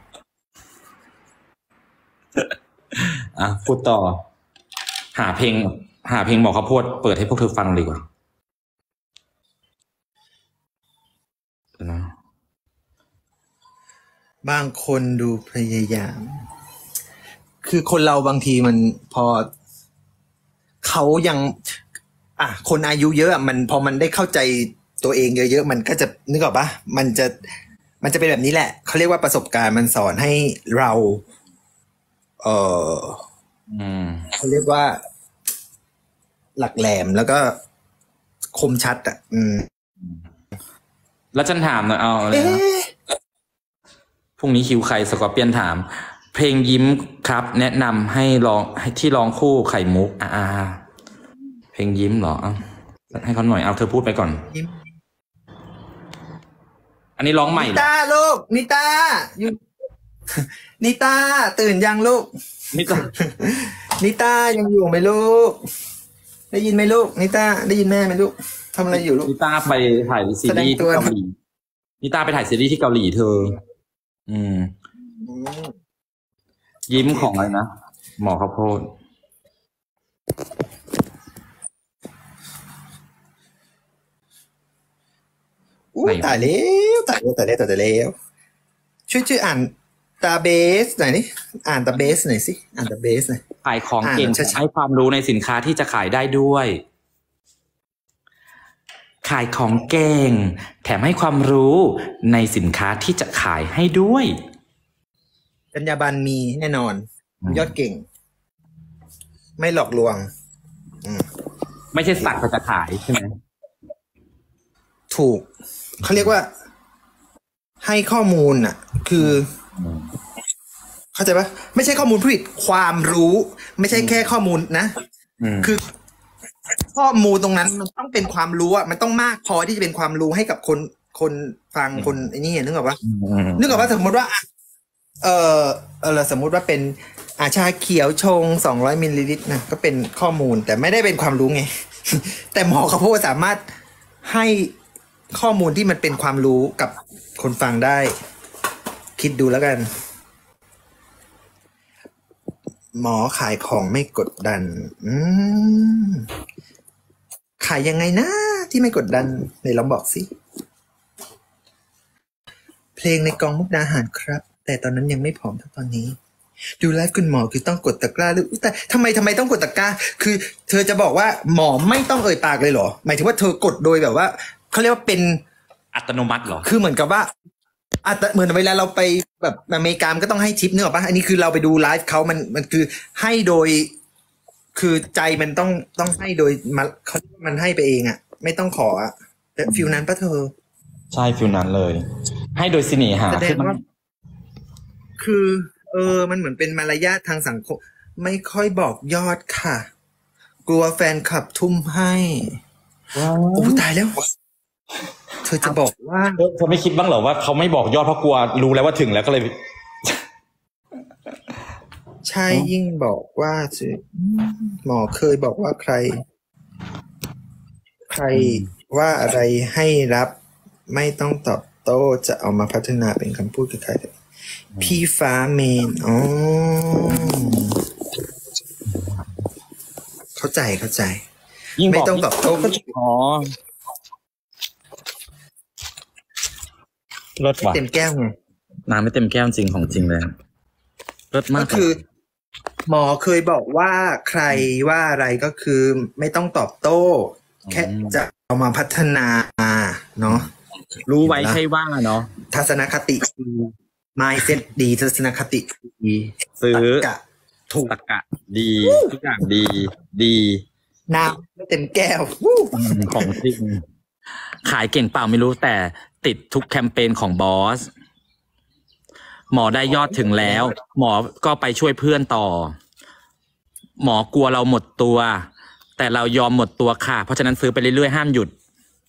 อ่ะพูดต่อ หาเพลงหมอข้าวโพดเปิดให้พวกเธอฟังดีกว่าเดี๋ยวนะบางคนดูพยายาม คือคนเราบางทีมันพอเขายังคนอายุเยอะมันพอมันได้เข้าใจตัวเองเยอะๆมันก็จะนึกออกปะมันจะเป็นแบบนี้แหละเขาเรียกว่าประสบการณ์มันสอนให้เรา เขาเรียกว่า หลักแหลมแล้วก็คมชัดแล้วฉันถามหน่อยเอาอะไรนะพรุ่งนี้คิวใครสกอร์เปียนถาม เพลงยิ้มครับ แนะนำให้ร้องที่ร้องคู่ไข่มุกเพลงยิ้มเหรอให้เขาหน่อยเอาเธอพูดไปก่อนยิ้มอันนี้ร้องใหม่เหรนิอตาลูกนิตาอยู่ นิตาตื่นยังลูกนี่ก็นิตายังอยู่ไหมลูก ได้ยินไหมลูกนิตาได้ยินแม่ไหมลูกทำอะไรอยู่ลูกนิต้าไปถ่ายซีรีส์ที่เกาหลีนิต้าไปถ่ายซีรีส์ที่เกาหลีเธอ ยิ้มของอะไรนะหมอข้าวโพดตายแล้วตายแล้วช่วยอ่านตาเบสหน่อยนี่อ่านตาเบสหน่อยสิอ่านตาเบสหน่อยขายของเก่งช้าๆใช้ความรู้ในสินค้าที่จะขายได้ด้วย ขายของเก่งแถมให้ความรู้ในสินค้าที่จะขายให้ด้วยจรรยาบรรณมีแน่นอนยอดเก่ง ไม่หลอกลวงไม่ใช่สักแต่จะขายใช่ไหมถูกเขาเรียกว่า ให้ข้อมูลคือเข้าใจปะไม่ใช่ข้อมูลผิดความรู้ ไม่ใช่แค่ข้อมูลนะคือข้อมูลตรงนั้นมันต้องเป็นความรู้มันต้องมากพอที่จะเป็นความรู้ให้กับคนฟังคนไอ้นี่นึกออกปะนึกออกปะสมมติว่าสมมุติว่าเป็นชาเขียวชง200มิลลิลิตรนะก็เป็นข้อมูลแต่ไม่ได้เป็นความรู้ไง แต่หมอข้าวโพดสามารถให้ข้อมูลที่มันเป็นความรู้กับคนฟังได้ คิดดูแล้วกัน หมอขายของไม่กดดันขายยังไงนะที่ไม่กดดันไหนลองบอกสิเพลงในกองมุกดาหารครับแต่ตอนนั้นยังไม่ผอมเท่าตอนนี้ดูไลฟ์คุณหมอคือต้องกดตะกร้าหรือแต่ทำไมต้องกดตะกร้าคือเธอจะบอกว่าหมอไม่ต้องเอ่ยปากเลยเหรอหมายถึงว่าเธอกดโดยแบบว่าเขาเรียกว่าเป็นอัตโนมัติเหรอคือเหมือนกับว่าเหมือนเวลาเราไปแบบอเมริกาก็ต้องให้ทิปเนอะป่ะอันนี้คือเราไปดูไลฟ์เขามันคือให้โดยคือใจมันต้องให้โดยมันให้ไปเองไม่ต้องขอแต่ฟิลนั้นป่ะเธอใช่ฟิลนั้นเลยให้โดยเสน่หาคือมันเหมือนเป็นมารยาททางสังคมไม่ค่อยบอกยอดค่ะกลัวแฟนคลับทุ่มให้โอ้ตายแล้วเธอจะบอกว่าเธอไม่คิดบ้างเหรอว่าเขาไม่บอกยอดเพราะกลัวรู้แล้วว่าถึงแล้วก็เลยใช่ยิ่งบอกว่าหมอเคยบอกว่าใครว่าอะไรให้รับไม่ต้องตอบโต้จะเอามาพัฒนาเป็นคำพูดกับใครพี่ฟ้าเมนเข้าใจไม่ต้องตอบโต้รถว่ะเต็มแก้วไงน้ำไม่เต็มแก้วจริงของจริงเลยรถมากก็คือหมอเคยบอกว่าใครว่าอะไรก็คือไม่ต้องตอบโต้แค่จะเอามาพัฒนาเนาะรู้ไว้ใช่ว่าเนาะทัศนคติmindset ดีทัศนคติดีซื้อถูกตรรกะดีทุกอย่างดีน้ำไม่เต็มแก้วของจริงขายเก่งเปล่าไม่รู้แต่ติดทุกแคมเปญของบอสหมอได้ยอดถึงแล้วหมอก็ไปช่วยเพื่อนต่อหมอกลัวเราหมดตัวแต่เรายอมหมดตัวค่ะเพราะฉะนั้นซื้อไปเรื่อยๆห้ามหยุด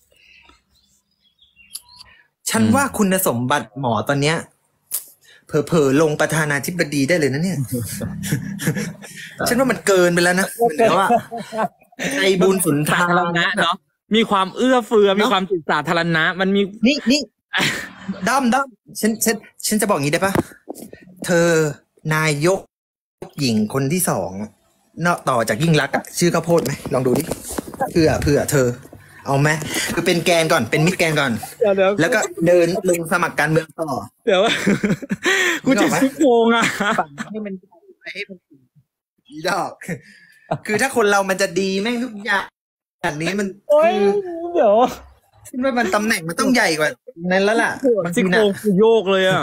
ฉันว่าคุณสมบัติหมอตอนเนี้ยเผลอๆลงประธานาธิบดีได้เลยนะเนี่ย ฉันว่ามันเกินไปแล้วนะมันแล้วว่าใจบุญสุนทาสาธารรณะเนาะมีความเอื้อเฟื้อมีความจิตสาธารณะมันมีนี่ด้อมฉันจะบอกงี้ได้ปะเธอนายกหญิงคนที่สองเนาะต่อจากยิ่งรักษณ์ชื่อข้าวโพดไหมลองดูดิเพื่อเธอ เอาไหมคือเป็นแกนก่อนเป็นมิดแกนก่อนแล้วก็เดินลงสมัครการเมืองต่อเดี๋ยวกูจะชี้โกงอ่ะฝังให้มันอีดอก คือถ้าคนเรามันจะดีแม่งทุกอย่างอย่างนี้มันโอ้ยคือเดี๋ยวคิดว่ามันตำแหน่งมันต้องใหญ่กว่านั้นแล้วล่ะบางชี้ทีโกนะงกูโยกเลยอ่ะ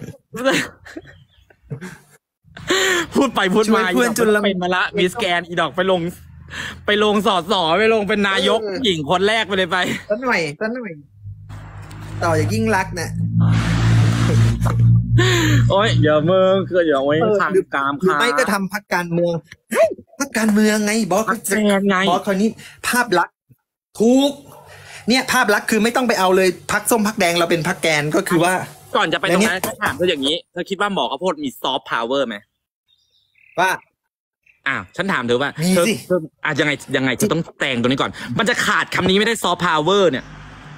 พูดไปพูดมาเพื่อนจนละเป็นมาละมิสแกนอีดอกไปลงสอสอไปลงเป็นนายกหญิงคนแรกไปเลยไปต้นหน่อยต่อจากยิ่งรักษณ์เนี่ยโอ้ยอย่ามึงคืออย่าไว้ทางกามหรือค่ะไม่ก็ทำพรรคการเมืองเฮ้ยพรรคการเมืองไงบอสพรรคแกนไงบอสคนนี้ภาพลักษณ์ถูกเนี่ยภาพลักษณ์คือไม่ต้องไปเอาเลยพรรคส้มพรรคแดงเราเป็นพรรคแกนก็คือว่าก่อนจะไปตรงนั้นถ้าถามเธออย่างนี้เธอคิดว่าหมอข้าวโพดมีซอฟต์พาวเวอร์ไหมว่าฉันถามเธอว่ามีเธอสิยังไงเธอต้องแต่งตรงนี้ก่อน มันจะขาดคำนี้ไม่ได้ซอฟต์พาวเวอร์เนี่ย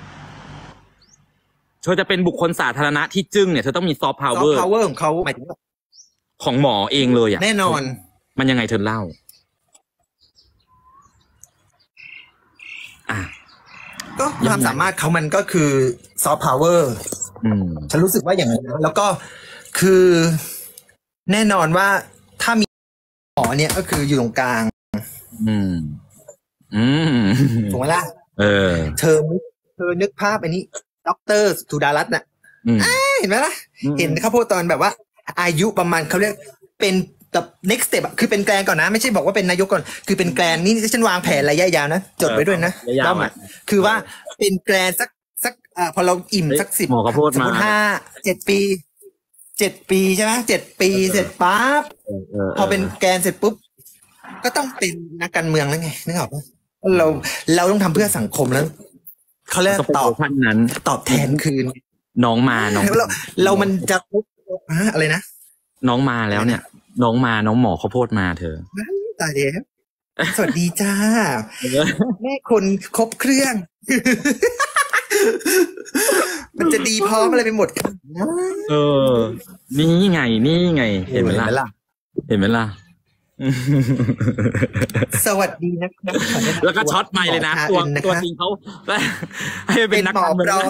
เธอจะเป็นบุคคลสาธารณะที่จึ้งเนี่ยเธอต้องมีซอฟต์พาวซอเวฟอร์ต์พาวเวอร์ของเขาหมายถึงว่าของหมอเองเลยอ่ะแน่นอนมันยังไงเธอเล่าอ่ะก็ความสามารถเขามันก็คือซอฟต์พาวเวอร์ฉันรู้สึกว่าอย่างนั้นนะแล้วก็คือแน่นอนว่าถ้ามีหมอเนี่ยก็คืออยู่ตรงกลางถูกไหมล่ะเธอนึกภาพอันนี้ด็อกเตอร์สุดารัตน์น่ะเห็นไหมล่ะเห็นเขาพูดตอนแบบว่า อายุประมาณเขาเรียกเป็นแบบ next step อะคือเป็นแกรนก่อนนะไม่ใช่บอกว่าเป็นนายกก่อนคือเป็นแกรนนี่ฉันวางแผนระยะยาวนะจดไว้ด้วยนะด้อมคือว่าเป็นแกรนสักพอเราอิ่มสัก10 หมอก็พูดมาสมมติ7 ปีใช่ไหม7 ปีเสร็จปั๊บพอเป็นแกรนเสร็จปุ๊บก็ต้องเป็นนักการเมืองแล้วไงนึกออกปะเราต้องทำเพื่อสังคมแล้วเขาเรียกตอบแทนคืนน้องเรามันจะอะไรนะน้องมาแล้วเนี่ยน้องหมอข้าวโพดมาเธอตายเดี๋ยวสวัสดีจ้าแม่คนครบเครื่อง มันจะดีพร้อมอะไรไปหมดกันนี่ไงเห็นไหมล่ะสวัสดีนะครับแล้วก็ช็อตไมค์เลยนะตัวจริงเขาให้เป็นนักการเมือง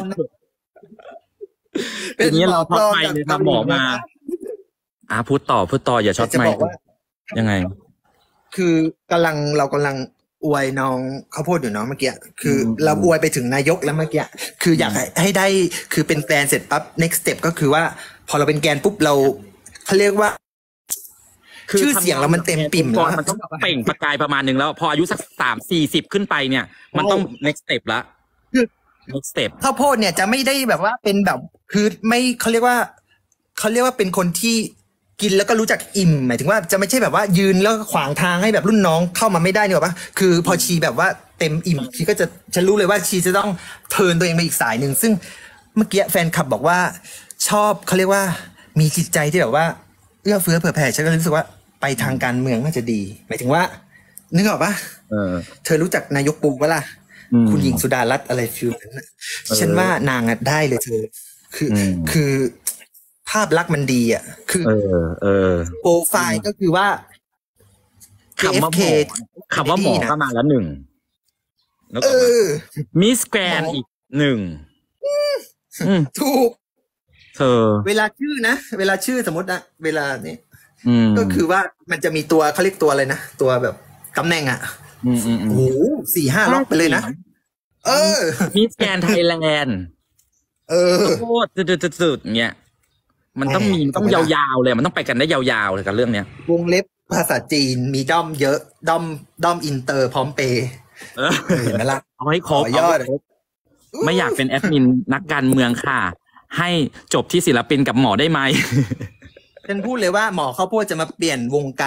เป็นนี้เราช็อตไมค์เลยนะหมอมาพูดต่ออย่าช็อตไมค์ยังไงคืเรากำลังอวยน้องเขาพูดอยู่เนาะเมื่อกี้คือเราอวยไปถึงนายกแล้วเมื่อกี้คืออยากให้ได้คือเป็นแกรนเสร็จปั๊บ next step ก็คือว่าพอเราเป็นแกรนปุ๊บเราเขาเรียกว่าชื่อเสียงเรามันเต็มปิ่มแล้วมันต้องเปล่งประกายประมาณนึงแล้วพออายุสัก30-40ขึ้นไปเนี่ยมันต้อง next step ละ next step ข้าวโพดเนี่ยจะไม่ได้แบบว่าเป็นแบบคือไม่เขาเรียกว่าเป็นคนที่กินแล้วก็รู้จักอิ่มหมายถึงว่าจะไม่ใช่แบบว่ายืนแล้วขวางทางให้แบบรุ่นน้องเข้ามาไม่ได้เนี่ยหรอปะคือพอชีแบบว่าเต็มอิ่มชีก็จะฉันรู้เลยว่าชีจะต้องเทิร์นตัวเองไปอีกสายหนึ่งซึ่งเมื่อกี้แฟนคลับบอกว่าชอบเขาเรียกว่ามีจิตใจที่แบบว่าเอื้อเฟื้อเผื่อแผ่ฉันก็รู้สึกว่าไปทางการเมืองน่าจะดีหมายถึงว่านึกออกปะเธอรู้จักนายกปูปะล่ะคุณหญิงสุดารัตน์อะไรฟิลนั้นฉันว่านางได้เลยเธอคือภาพลักษณ์มันดีอ่ะคือโปรไฟล์ก็คือว่าคำว่าหมอก็มาแล้ว1แล้วก็มิสแกรนอีก1 ถูกเธอเวลาชื่อสมมตินะเวลานี้ก็คือว่ามันจะมีตัวเขาเรียกตัวอะไรนะตัวแบบตำแหน่งอ่ะโอ้โห 4-5 ล็อกไปเลยนะมิสแกรนไทยแลนด์โคตรจุดๆเงี้ยมันต้องยาวๆเลยมันต้องไปกันได้ยาวๆเลยกับเรื่องเนี้ยวงเล็บภาษาจีนมีด้อมเยอะด้อมอินเตอร์พร้อมเปย์เห็นไหมล่ะเอาให้ครบไม่อยากเป็นแอดมินนักการเมืองค่ะให้จบที่ศิลปินกับหมอได้ไหมฉันพูดเลยว่าหมอเขาพูดจะมาเปลี่ยนวงการ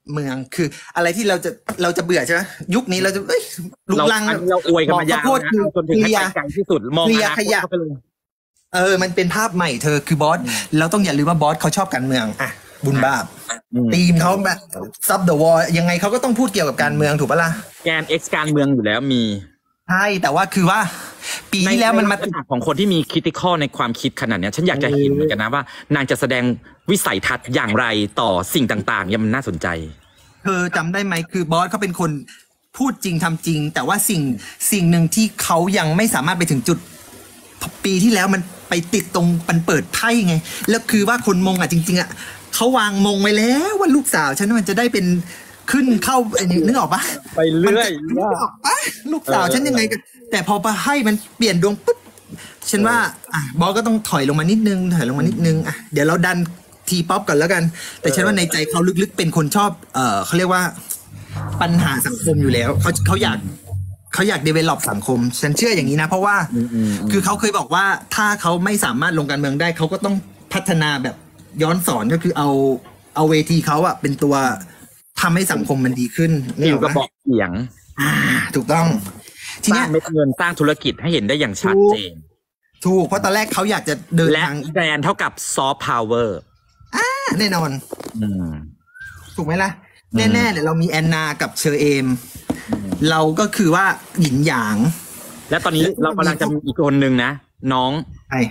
เมืองคืออะไรที่เราจะเบื่อใช่ไหมยุคนี้เราจะลุกลังเราอวยกันมายาวโคตรคือจนถึงให้ไปไกลที่สุดมองอนาคตเข้าไปเลยมันเป็นภาพใหม่เธอคือบอสเราต้องอย่าลืมว่าบอสเขาชอบการเมืองบุญบาปทีมเขาแบบซับเดอะวอลยังไงเขาก็ต้องพูดเกี่ยวกับการเมืองถูกปะล่ะแกน X การเมืองอยู่แล้วมีใช่แต่ว่าคือว่าปีที่แล้วมันมาของคนที่มีคริติคอลในความคิดขนาดนี้ฉันอยากจะเห็นเหมือนกันนะว่านางจะแสดงวิสัยทัศน์อย่างไรต่อสิ่งต่างๆยังมันน่าสนใจเธอจำได้ไหมคือบอสเขาเป็นคนพูดจริงทำจริงแต่ว่าสิ่งหนึ่งที่เขายังไม่สามารถไปถึงจุดปีที่แล้วมันไปติดตรงมันเปิดไพ่ไงแล้วคือว่าคนมงจริงๆเขาวางมงไว้แล้วว่าลูกสาวฉันมันจะได้เป็นขึ้นเข้านึกออกปะไปเรื่อยนึกออกปะลูกสาวฉันยังไงกันแต่พอให้มันเปลี่ยนดวงปุ๊บฉันว่าบอสก็ต้องถอยลงมานิดนึงเดี๋ยวเราดันทีป๊อปก่อนแล้วกันแต่ฉันว่าในใจเขาลึกๆเป็นคนชอบเขาเรียกว่าปัญหาสังคมอยู่แล้วเขาอยากdevelop สังคมฉันเชื่ออย่างนี้นะเพราะว่าคือเขาเคยบอกว่าถ้าเขาไม่สามารถลงการเมืองได้เขาก็ต้องพัฒนาแบบย้อนสอนก็คือเอาเวทีเขาเป็นตัวทำให้สังคมมันดีขึ้นนี่ก็บอกเสียงถูกต้องทีนี้เงินสร้างธุรกิจให้เห็นได้อย่างชัดเจนถูกเพราะตอนแรกเขาอยากจะเดินทางและแบรนด์เท่ากับซอฟต์พาวเวอร์แน่นอนถูกไหมล่ะแน่ๆเนี่ยเรามีแอนนากับเชอเอมเราก็คือว่าหยินหยางและตอนนี้เรากำลังจะมีอีกคนหนึ่งนะน้อง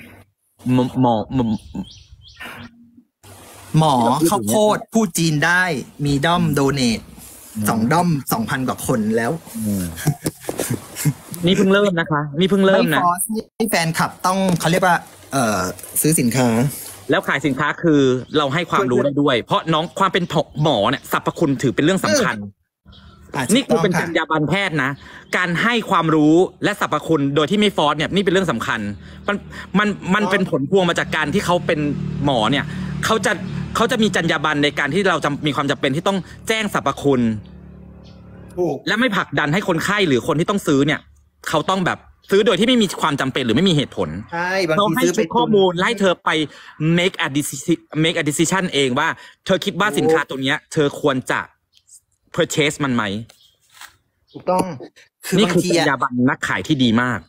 หมอข้าวโพดพูดจีนได้มีด้อมโดเนท2 ด้อม 2,000 กว่าคนแล้วนี่เพิ่งเริ่มนะคะนี่เพิ่งเริ่มนะให้แฟนคลับต้องเขาเรียกว่าซื้อสินค้าแล้วขายสินค้าคือเราให้ความรู้ได้ด้วยเพราะน้องความเป็นหมอเนี่ยสรรพคุณถือเป็นเรื่องสำคัญนี่คือเป็นจรรยาบรรณแพทย์นะการให้ความรู้และสรรพคุณโดยที่ไม่ฟอสเนี่ยนี่เป็นเรื่องสำคัญมันเป็นผลพวงมาจากการที่เขาเป็นหมอเนี่ยเขาจะมีจรรยาบรรณในการที่เราจะมีความจำเป็นที่ต้องแจ้งสรรพคุณและไม่ผลักดันให้คนไข้หรือคนที่ต้องซื้อเนี่ยเขาต้องแบบซื้อโดยที่ไม่มีความจำเป็นหรือไม่มีเหตุผลใช่บางทีซื้อเป็นข้อมูลให้เธอไป make a decision เองว่าเธอคิดว่าสินค้าตัวเนี้ยเธอควรจะ purchase มันไหมถูกต้องนี่คือจรรยาบรรณนักขายที่ดีมาก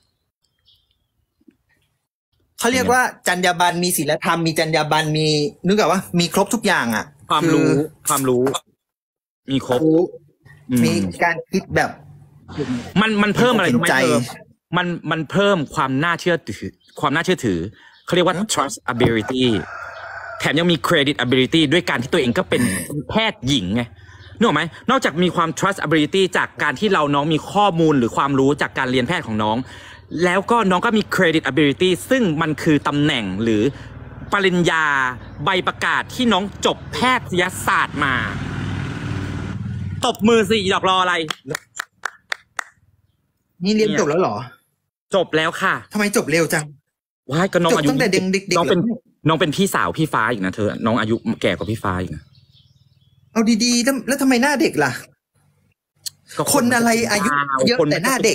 เขาเรียกว่าจรรยาบรรณมีศีลธรรมมีจรรยาบรรณมีนึกออกว่ามีครบทุกอย่างความรู้มีครบมีการคิดแบบมันเพิ่มอะไรรู้ไหมมันเพิ่มความน่าเชื่อถือเขาเรียกว่า trustability แถมยังมี creditability ด้วยการที่ตัวเองก็เป็นแพทย์หญิงไงนึกออกไหมนอกจากมีความ trustability จากการที่น้องมีข้อมูลหรือความรู้จากการเรียนแพทย์ของน้องแล้วก็น้องก็มี creditability ซึ่งมันคือตำแหน่งหรือปริญญาใบประกาศที่น้องจบแพทยศาสตร์มาตบมือสิดอกรออะไรนี่เรียนจบแล้วเหรอจบแล้วค่ะทำไมจบเร็วจังว้ายก็น้องอายุตั้งแต่เด็กน้องเป็นพี่สาวพี่ฟ้าอีกนะเธอน้องอายุแก่กว่าพี่ฟ้าอีกนะเอาดีๆแล้วทำไมหน้าเด็กล่ะคนอะไรอายุเยอะแต่หน้าเด็ก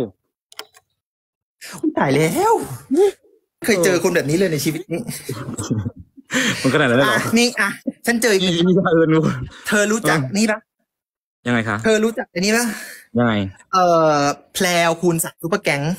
ตายแล้วเคยเจอคนแบบนี้เลยในชีวิตนี้มันขนาดนั้นเลยเหรอนี่ฉันเจอเธอรู้จักนี่ปะยังไงคะเธอรู้จักอันนี้ปะยังไงแพลวคูณสัตว์ซุปเปอร์แก๊ง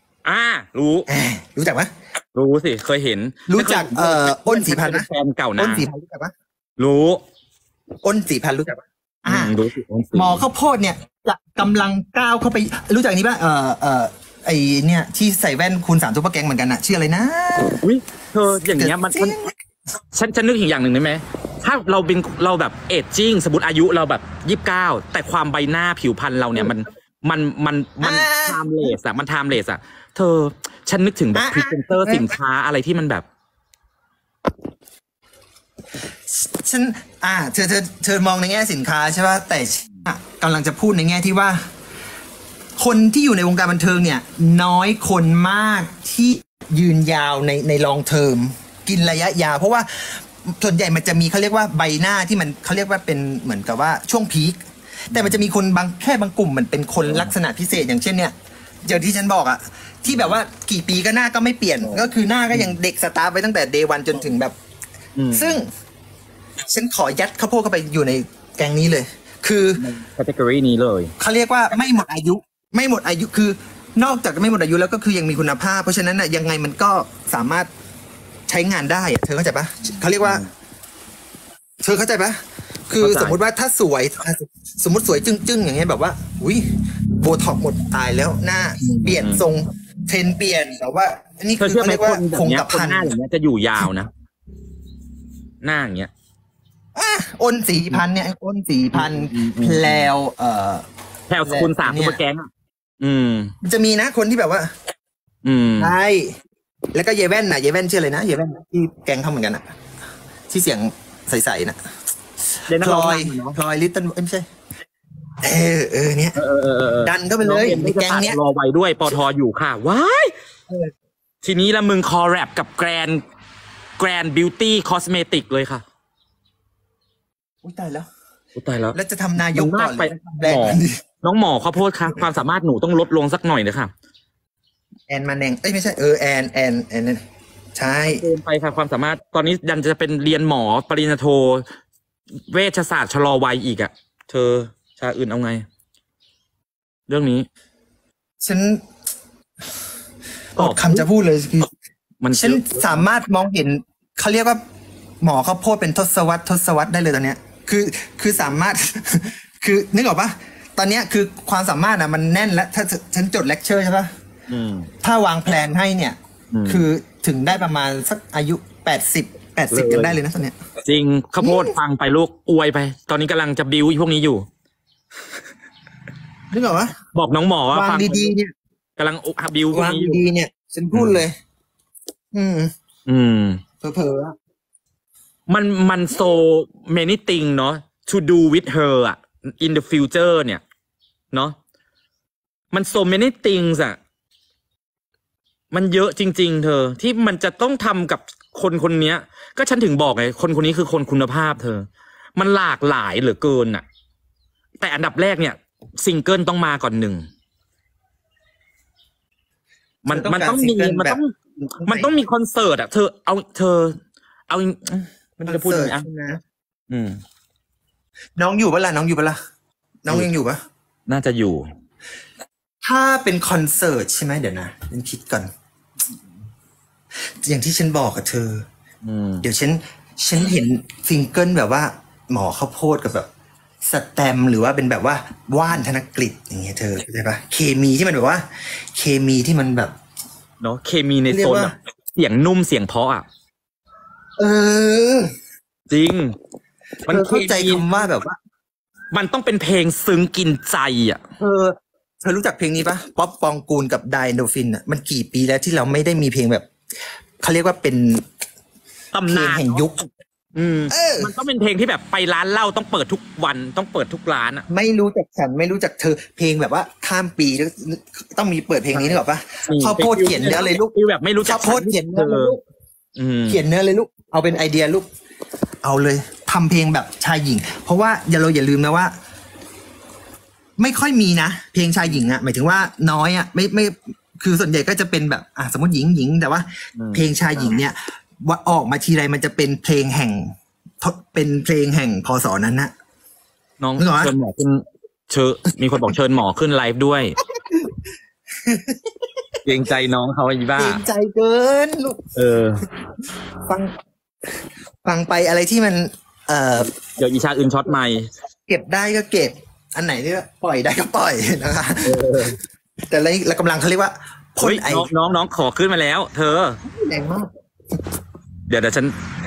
รู้จักปะรู้สิเคยเห็นรู้จักอ้นศรีพันธ์นะแฟนเก่านะอ้นศรีพันธ์รู้จักปะรู้อ้นศรีพันธ์รู้จักปะรู้สิหมอข้าวโพดเนี่ยจะกำลังก้าวเข้าไปรู้จักนี้ปะไอเนี่ยที่ใส่แว่นคูณ3ซุปเปอร์แก๊งเหมือนกันอะชื่ออะไรนะอุ้ยเธออย่างเงี้ยมันฉันนึกถึงอย่างหนึ่งได้ไหมถ้าเราแบบเอจจิ้งสมมติอายุเราแบบ29แต่ความใบหน้าผิวพรรณเราเนี่ยมันไทม์เลสอะมันไทม์เลสอะเธอฉันนึกถึงแบบพรีเซนเตอร์สินค้าอะไรที่มันแบบฉันเธอมองในแง่สินค้าใช่ป่ะแต่กำลังจะพูดในแง่ที่ว่าคนที่อยู่ในวงการบันเทิงเนี่ยน้อยคนมากที่ยืนยาวในลองเทอมกินระยะยาวเพราะว่าส่วนใหญ่มันจะมีเขาเรียกว่าใบหน้าที่มันเขาเรียกว่าเป็นเหมือนกับว่าช่วงพีคแต่มันจะมีคนแค่บางกลุ่มมันเป็นคนลักษณะพิเศษอย่างเช่นเนี่ยอย่างที่ฉันบอกที่แบบว่ากี่ปีก็หน้าก็ไม่เปลี่ยนก็คือหน้าก็ยังเด็กสตาร์ทไปตั้งแต่เดย์วันจนถึงแบบซึ่งฉันขอยัดข้าวโพดเข้าไปอยู่ในแก๊งนี้เลย คือแคตตากรีนี้เลยเขาเรียกว่าไม่หมดอายุ ไม่หมดอายุคือนอกจากไม่หมดอายุแล้วก็คือยังมีคุณภาพเพราะฉะนั้นน่ะยังไงมันก็สามารถใช้งานได้อะเธอเข้าใจปะเขาเรียกว่าเธอเข้าใจปะคือสมมุติว่าถ้าสวยสมมติสวยจึ้งๆอย่างเงี้ยแบบว่าอุ้ยโบท็อกหมดตายแล้วหน้าเปลี่ยนทรงเทรนเปลี่ยนแต่ว่าอันนี้คือเขาเรียกว่าคงกระพันหน้าอย่างเงี้ยจะอยู่ยาวนะหน้าอย่างเงี้ยอ้น4,000เนี่ยอ้น4,000แพลวแพลวคูณ3ซุปเปอร์แก๊งจะมีนะคนที่แบบว่าใช่แล้วก็เยเว่นน่ะเยเว่นชื่ออะไรนะเยเว่นที่แก๊งทำเหมือนกันน่ะที่เสียงใสๆน่ะพลอยลิตเติ้ลไม่ใช่เนี่ยดันก็ไปเลยในแก๊งเนี้ยรอไว้ด้วยปทอยู่ค่ะว้ายทีนี้ละมึงคอแรปกับแกรนบิวตี้คอสเมติกเลยค่ะอุ้ยตายแล้วแล้วจะทำนายกก่อนไปน้องหมอข้าวโพดค่ะความสามารถหนูต้องลดลงสักหน่อยเลยค่ะแอนมาแนงไม่ใช่แอนใช่เกินไปค่ะความสามารถตอนนี้ดันจะเป็นเรียนหมอปริญญาโทเวชศาสตร์ชะลอวัยอีกอ่ะเธอชาอื่นเอาไงเรื่องนี้ฉันคำจะพูดเลยคือฉันสามารถมองเห็นเขาเรียกว่าหมอเขาโพดเป็นทศวรรษได้เลยตอนเนี้ยคือสามารถคือนึกออกปะตอนเนี้ยคือความสามารถอ่ะมันแน่นแล้วถ้าฉันจดเลคเชอร์ใช่ปะถ้าวางแผนให้เนี่ยคือถึงได้ประมาณสักอายุ80กันได้เลยนะตอนเนี้ยจริงข้าวโพดฟังไปลูกอวยไปตอนนี้กำลังจะบิวพวกนี้อยู่นึกออกปะบอกน้องหมอว่าวางดีๆเนี่ยกำลังบิวพวกนี้ดีเนี่ยฉันพูดเลยเผลอมัน so many thing เนาะ to do with her อ่ะ in the future เนี่ยเนาะมัน so many things อ่ะมันเยอะจริงๆเธอที่มันจะต้องทำกับคนเนี้ยก็ฉันถึงบอกไงคนนี้คือคนคุณภาพเธอมันหลากหลายเหลือเกินอ่ะแต่อันดับแรกเนี่ยซิงเกิลต้องมาก่อน1มันต้องมีมันต้องมีคอนเสิร์ตอ่ะเธอเอามันจะพูดยังไงอ่ะน้องอยู่ปะล่ะน้องยังอยู่ปะน่าจะอยู่ถ้าเป็นคอนเสิร์ตใช่ไหมเดี๋ยวนะฉันคิดก่อนอย่างที่ฉันบอกกับเธอเดี๋ยวฉันเห็นซิงเกิลแบบว่าหมอข้าวโพดกับแบบสแตมหรือว่าเป็นแบบว่าว่านธนกฤษอย่างเงี้ยเธอเข้าใจปะเคมีที่มันแบบว่าเคมีที่มันแบบเนาะเคมีในโซนแบบเสียงนุ่มเสียงเพราะอ่ะจริงมันเข้าใจคำว่าแบบว่ามันต้องเป็นเพลงซึ้งกินใจอ่ะเธอรู้จักเพลงนี้ปะป๊อปปองกูลกับไดโนฟินอ่ะมันกี่ปีแล้วที่เราไม่ได้มีเพลงแบบเขาเรียกว่าเป็นตำนานแห่งยุคมันต้องเป็นเพลงที่แบบไปร้านเหล้าต้องเปิดทุกวันต้องเปิดทุกร้านอ่ะไม่รู้จักฉันไม่รู้จักเธอเพลงแบบว่าข้ามปีแล้วต้องมีเปิดเพลงนี้นึกออกปะข้าวโพดเขียนเนื้อเลยลูกแบบไม่รู้จักข้าวโพดเขียนเนื้อเลยลูกเขียนเนื้อเลยลูกเอาเป็นไอเดียลูกเอาเลยทำเพลงแบบชายหญิงเพราะว่าอย่าลืมนะว่าไม่ค่อยมีนะเพลงชายหญิงอ่ะหมายถึงว่าน้อยอ่ะไม่คือส่วนใหญ่ก็จะเป็นแบบสมมติหญิงแต่ว่าเพลงชายหญิงเนี่ยว่าออกมาทีไรมันจะเป็นเพลงแห่งพศนั้นนะน้องเชิญหมอขึ้นมีคนบอกเชิญหมอขึ้นไลฟ์ด้วยเกรงใจน้องเขาอีบ้าเกรงใจเกินลูกฟังไปอะไรที่มันเดี๋ยวอีชาอื่นช็อตใหม่เก็บได้ก็เก็บอันไหนที่ปล่อยได้ก็ปล่อยนะคะแต่เรากำลังเขาเรียกว่าพ่นไอ้น้องขอขึ้นมาแล้วเธอแรงมากเดี๋ยวฉัน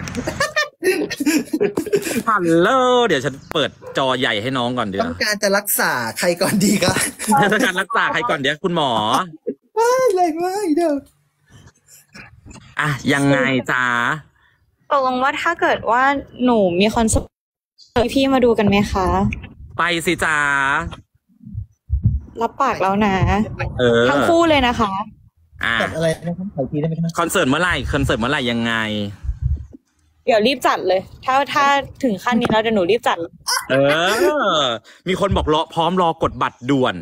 ฮัลโหลเดี๋ยวฉันเปิดจอใหญ่ให้น้องก่อนเดี๋ยวต้องการจะรักษาใครก่อนดีก็ต้องการรักษาใครก่อนเดี๋ยวคุณหมอแรงมากเดี๋ยวยังไงจ๊ะตกลงว่าถ้าเกิดว่าหนูมีคอนเสิร์ตพี่มาดูกันไหมคะไปสิจ๊ะรับปากแล้วนะทั้งคู่เลยนะคะอะไรนะครับขอทีได้ไหมครับคอนเสิร์ตเมื่อไหร่ยังไงเดี๋ยวรีบจัดเลยถ้าถึงขั้นนี้แล้วเดี๋ยวหนูรีบจัดมีคนบอกพร้อมรอกดบัตรด่วน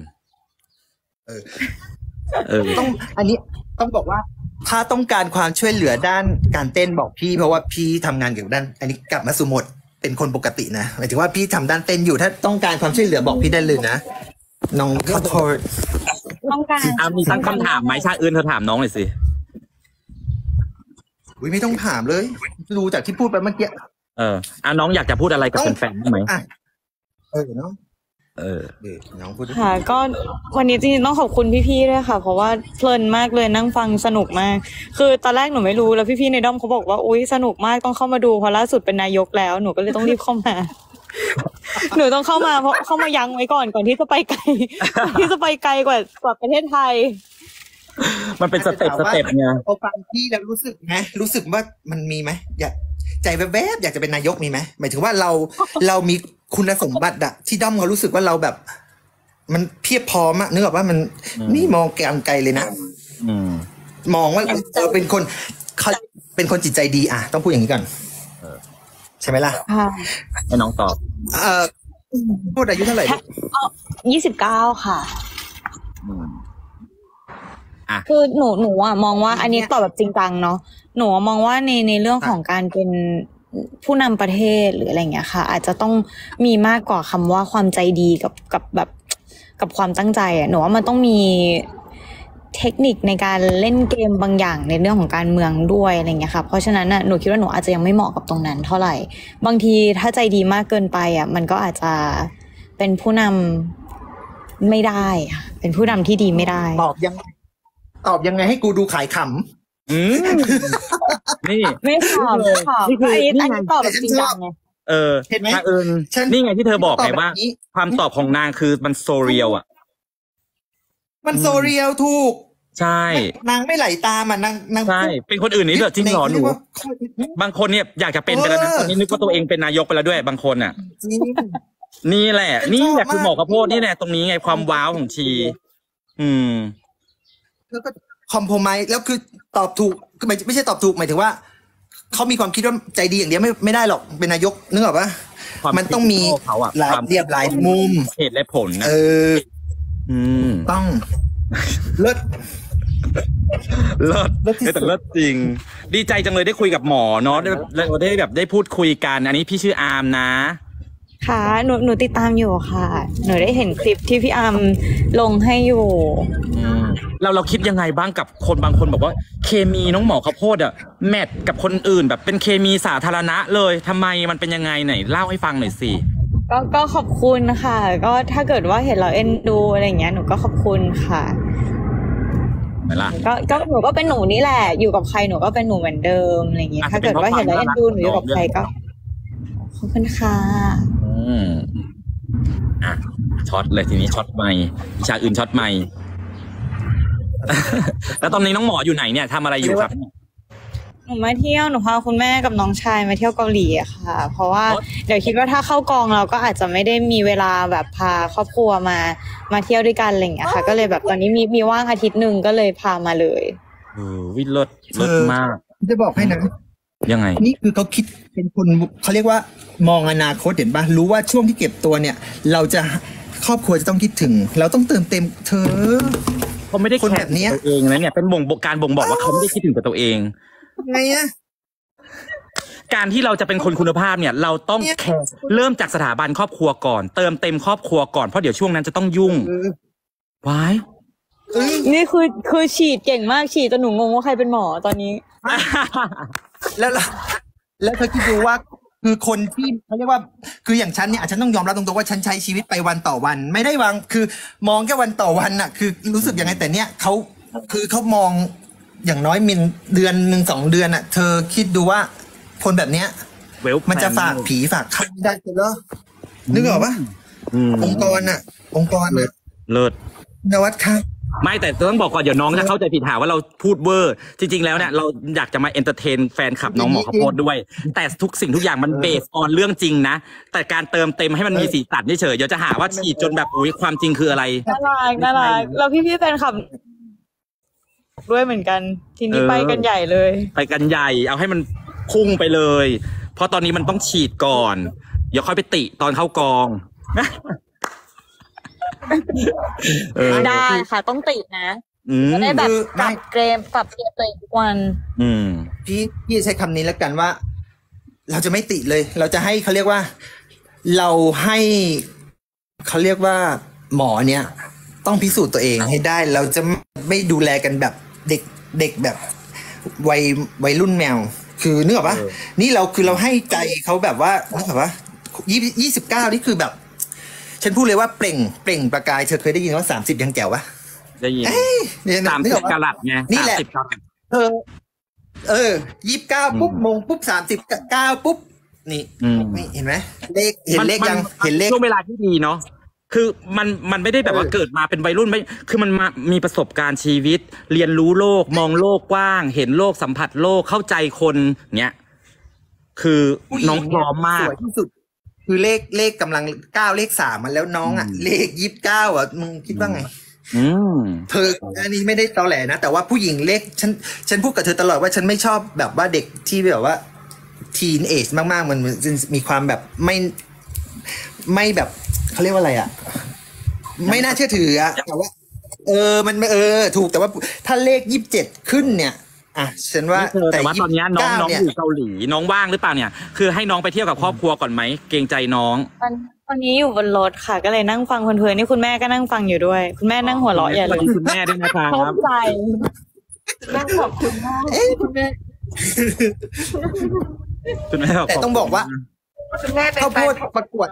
ต้องอันนี้ต้องบอกว่าถ้าต้องการความช่วยเหลือด้านการเต้นบอกพี่เพราะว่าพี่ทำงานเกี่ยวกับด้านอันนี้กลับมาสู่หมดเป็นคนปกตินะหมายถึงว่าพี่ทำด้านเต้นอยู่ถ้าต้องการความช่วยเหลือบอกพี่ได้เลยนะน้องขอโทษต้องการมีตั้งคำถามไหมชาอื่นเธอถามน้องหน่อยสิอุ๊ยไม่ต้องถามเลยรู้จากที่พูดไปเมื่อกี้น้องอยากจะพูดอะไรกับแฟนๆบ้างไหมเนาะ น้องพูดค่ะ ก็วันนี้จริงๆต้องขอบคุณพี่ๆด้วยค่ะ เพราะว่าเพลินมากเลยนั่งฟังสนุกมาก คือตอนแรกหนูไม่รู้แล้วพี่ๆในด้อมเขาบอกว่าอุ๊ยสนุกมากต้องเข้ามาดูเพราะล่าสุดเป็นนายกแล้วหนูก็เลยต้องรีบเข้ามา หนูต้องเข้ามาเพราะเข้ามายั้งไว้ก่อนที่จะไปไกล ก่อนที่จะไปไกลกว่าประเทศไทยมันเป็นสเต็ปไงพอฟังพี่แล้วรู้สึกว่ามันมีไหมอยากใจแวบๆอยากจะเป็นนายกมีไหมหมายถึงว่าเรามีคุณสมบัติอะที่ด้อมเขารู้สึกว่าเราแบบ มันเพียบพร้อมอะนึกออกว่ามันนี่มองการไกลเลยนะมองว่าเราเป็นคนจิตใจดีอะต้องพูดอย่างนี้ก่อนใช่ไหมล่ะให้น้องตอบพูดอายุเท่าไหร่ 29 ค่ะ คือหนูอะมองว่าอันนี้ตอบแบบจริงจังเนาะหนูมองว่าในเรื่องของการเป็นผู้นำประเทศหรืออะไรเงี้ยค่ะ อาจจะต้องมีมากกว่าคำว่าความใจดีกับแบบกับความตั้งใจอะหนูว่ามันต้องมีเทคนิคในการเล่นเกมบางอย่างในเรื่องของการเมืองด้วยอะไรเงี้ยค่ะเพราะฉะนั้นน่ะหนูคิดว่าหนูอาจจะยังไม่เหมาะกับตรงนั้นเท่าไหร่บางทีถ้าใจดีมากเกินไปอ่ะมันก็อาจจะเป็นผู้นำไม่ได้ค่ะเป็นผู้นำที่ดีไม่ได้ตอบยังไงให้กูดูขายขำนี่ไม่ขำนี่คืออันนี้ตอบแบบจริงจังไงเห็นไหมนี่ไงที่เธอบอกไงว่าความตอบของนางคือมันโซเรียลอ่ะมันโซเรียลถูกใช่นางไม่ไหลตามอ่ะนางใช่เป็นคนอื่นนี่เหรอจริงเหรอหนูบางคนเนี่ยอยากจะเป็นไปแล้วนะตอนนี้นึกว่าตัวเองเป็นนายกไปแล้วด้วยบางคนอ่ะนี่แหละคือหมอข้าวโพดนี่แหละตรงนี้ไงความว้าวของชีแล้วก็คอมโพไมซ์แล้วคือตอบถูกคือไม่ใช่ตอบถูกหมายถึงว่าเขามีความคิดว่าใจดีอย่างเดียวไม่ได้หรอกเป็นนายกนึกออกปะมันต้องมีหลายเรียบหลายมุมเหตุและผลนะต้องเลิศแต่เลิศจริงดีใจจังเลยได้คุยกับหมอเนาะได้แบบได้พูดคุยกันอันนี้พี่ชื่ออาร์มนะค่ะหนูติดตามอยู่ค่ะหนูได้เห็นคลิปที่พี่อาร์มลงให้อยู่เราคิดยังไงบ้างกับคนบางคนบอกว่าเคมีน้องหมอข้าวโพดอะแมทกับคนอื่นแบบเป็นเคมีสาธารณะเลยทำไมมันเป็นยังไงไหนเล่าให้ฟังหน่อยสิก็ขอบคุณค่ะก็ถ้าเกิดว่าเห็นเราเอ็นดูอะไรอย่างเงี้ยหนูก็ขอบคุณค่ะก็หนูก็เป็นหนูนี่แหละอยู่กับใครหนูก็เป็นหนูเหมือนเดิมอะไรอย่างเงี้ยถ้าเกิดว่าเห็นเราเอ็นดูหนูอยู่กับใครก็ขอบคุณค่ะช็อตเลยทีนี้ช็อตใหม่วิชาอื่นช็อตใหม่แล้วตอนนี้น้องหมออยู่ไหนเนี่ยทำอะไรอยู่ครับหนูมาเที่ยวหนูพาคุณแม่กับน้องชายมาเที่ยวเกาหลีอะค่ะเพราะว่าเดี๋ยวคิดว่าถ้าเข้ากองเราก็อาจจะไม่ได้มีเวลาแบบพาครอบครัวมาเที่ยวด้วยกันอะไรอย่างเงี้ยค่ะก็เลยแบบตอนนี้มีว่างอาทิตย์นึงก็เลยพามาเลยวิเลิศมากจะบอกให้นะยังไงนี่คือเขาคิดเป็นคนเขาเรียกว่ามองอนาคตเห็นป่ะรู้ว่าช่วงที่เก็บตัวเนี่ยเราจะครอบครัวจะต้องคิดถึงเราต้องเติมเต็มเธอเขาไม่ได้คนแบบนี้ตัวเองนะเนี่ยเป็นการบ่งบอกว่าเขาไม่ได้คิดถึงแต่ตัวเองไงอะการที่เราจะเป็นคนคุณภาพเนี่ยเราต้องเริ่มจากสถาบันครอบครัวก่อนเติมเต็มครอบครัวก่อนเพราะเดี๋ยวช่วงนั้นจะต้องยุ่งว้ายนี่คือฉีดเก่งมากฉีดจนหนูงงว่าใครเป็นหมอตอนนี้แล้วเธอคิดดูว่าคือคนที่เขาเรียกว่าคืออย่างฉันเนี่ยฉันต้องยอมรับตรงๆว่าฉันใช้ชีวิตไปวันต่อวันไม่ได้วางคือมองแค่วันต่อวันน่ะคือรู้สึกยังไงแต่เนี่ยเขามองอย่างน้อยเดือนหนึ่ง2 เดือนอ่ะเธอคิดดูว่าคนแบบเนี้ยมันจะฝากผีฝากคันได้เหรอนึกออกปะองค์กรเลิศนวัดค่ะไม่แต่ต้องบอกก่อนเดี๋ยวน้องจะเข้าใจผิดหาว่าเราพูดเวอร์จริงๆแล้วเนี่ยเราอยากจะมาเอนเตอร์เทนแฟนคลับน้องหมอข้าวโพดด้วยแต่ทุกสิ่งทุกอย่างมันเบสออนเรื่องจริงนะแต่การเติมเต็มให้มันมีสีสันเฉยๆเดี๋ยวจะหาว่าฉีดจนแบบอุ้ยความจริงคืออะไรน่ารักเราพี่แฟนคลับด้วยเหมือนกันทีนี้ไปกันใหญ่เลยไปกันใหญ่เอาให้มันพุ่งไปเลยเพราะตอนนี้มันต้องฉีดก่อนเดี๋ยวค่อยไปติตอนเข้ากองได้ค่ะต้องตินะจะได้แบบปรับเกมตัวเองทุกวันพี่ใช้คำนี้แล้วกันว่าเราจะไม่ติเลย เราจะให้เขาเรียกว่า เราให้เขาเรียกว่าหมอเนี่ย ต้องพิสูจน์ตัวเองให้ได้ เราจะไม่ดูแลกันแบบเด็กแบบวัยรุ่นแมว คือนึกออกปะนี่เราคือเราให้ใจเขาแบบว่านึกออกปะ29นี่คือแบบ ฉันพูดเลยว่าเปล่งประกายเธอเคยได้ยินว่า30ยังแจ๋ววะได้ยินเนี่ย 30 กะรัตไงนี่แหละ 30 กะรัต 29ปุ๊บมงปุ๊บ39ปุ๊บนี่นี่เห็นไหมเลขยังเห็นเลขช่วงเวลาที่ดีเนาะคือมันไม่ได้แบบว่าเกิดมาเป็นวัยรุ่นไม่คือมันมีประสบการณ์ชีวิต เรียนรู้โลกมองโลกกว้าง เห็นโลกสัมผัสโลกเข้าใจคนเนี้ยคือน้องพร้อมมากสวยที่สุด คือเลขกำลัง9เลข3มันแล้วน้องอ่ะเลข29อ่ะมึงคิดว่าไงเธออันนี้ไม่ได้ตอแหลนะแต่ว่าผู้หญิงเล็กฉันพูดกับเธอตลอดว่าฉันไม่ชอบแบบว่าเด็กที่แบบว่าทีนเอจมากๆมันมีความแบบไม่แบบเขาเรียกว่าอะไรอ่ะไม่น่าเชื่อถืออ่ะแต่ว่ามันถูกแต่ว่าถ้าเลข27ขึ้นเนี่ยอ่ะฉันว่าแต่ว่าตอนนี้น้องอยู่เกาหลีน้องว่างหรือเปล่าเนี่ยคือให้น้องไปเที่ยวกับครอบครัวก่อนไหมเกรงใจน้องตอนนี้อยู่บนรถค่ะก็เลยนั่งฟังเพลินๆนี่คุณแม่ก็นั่งฟังอยู่ด้วยคุณแม่นั่งหัวเราะใหญ่เลยคุณแม่ด้วยนะครับเข้าใจนั่งขอบคุณมากคุณแม่แต่ต้องบอกว่าข้าวโพดประกวด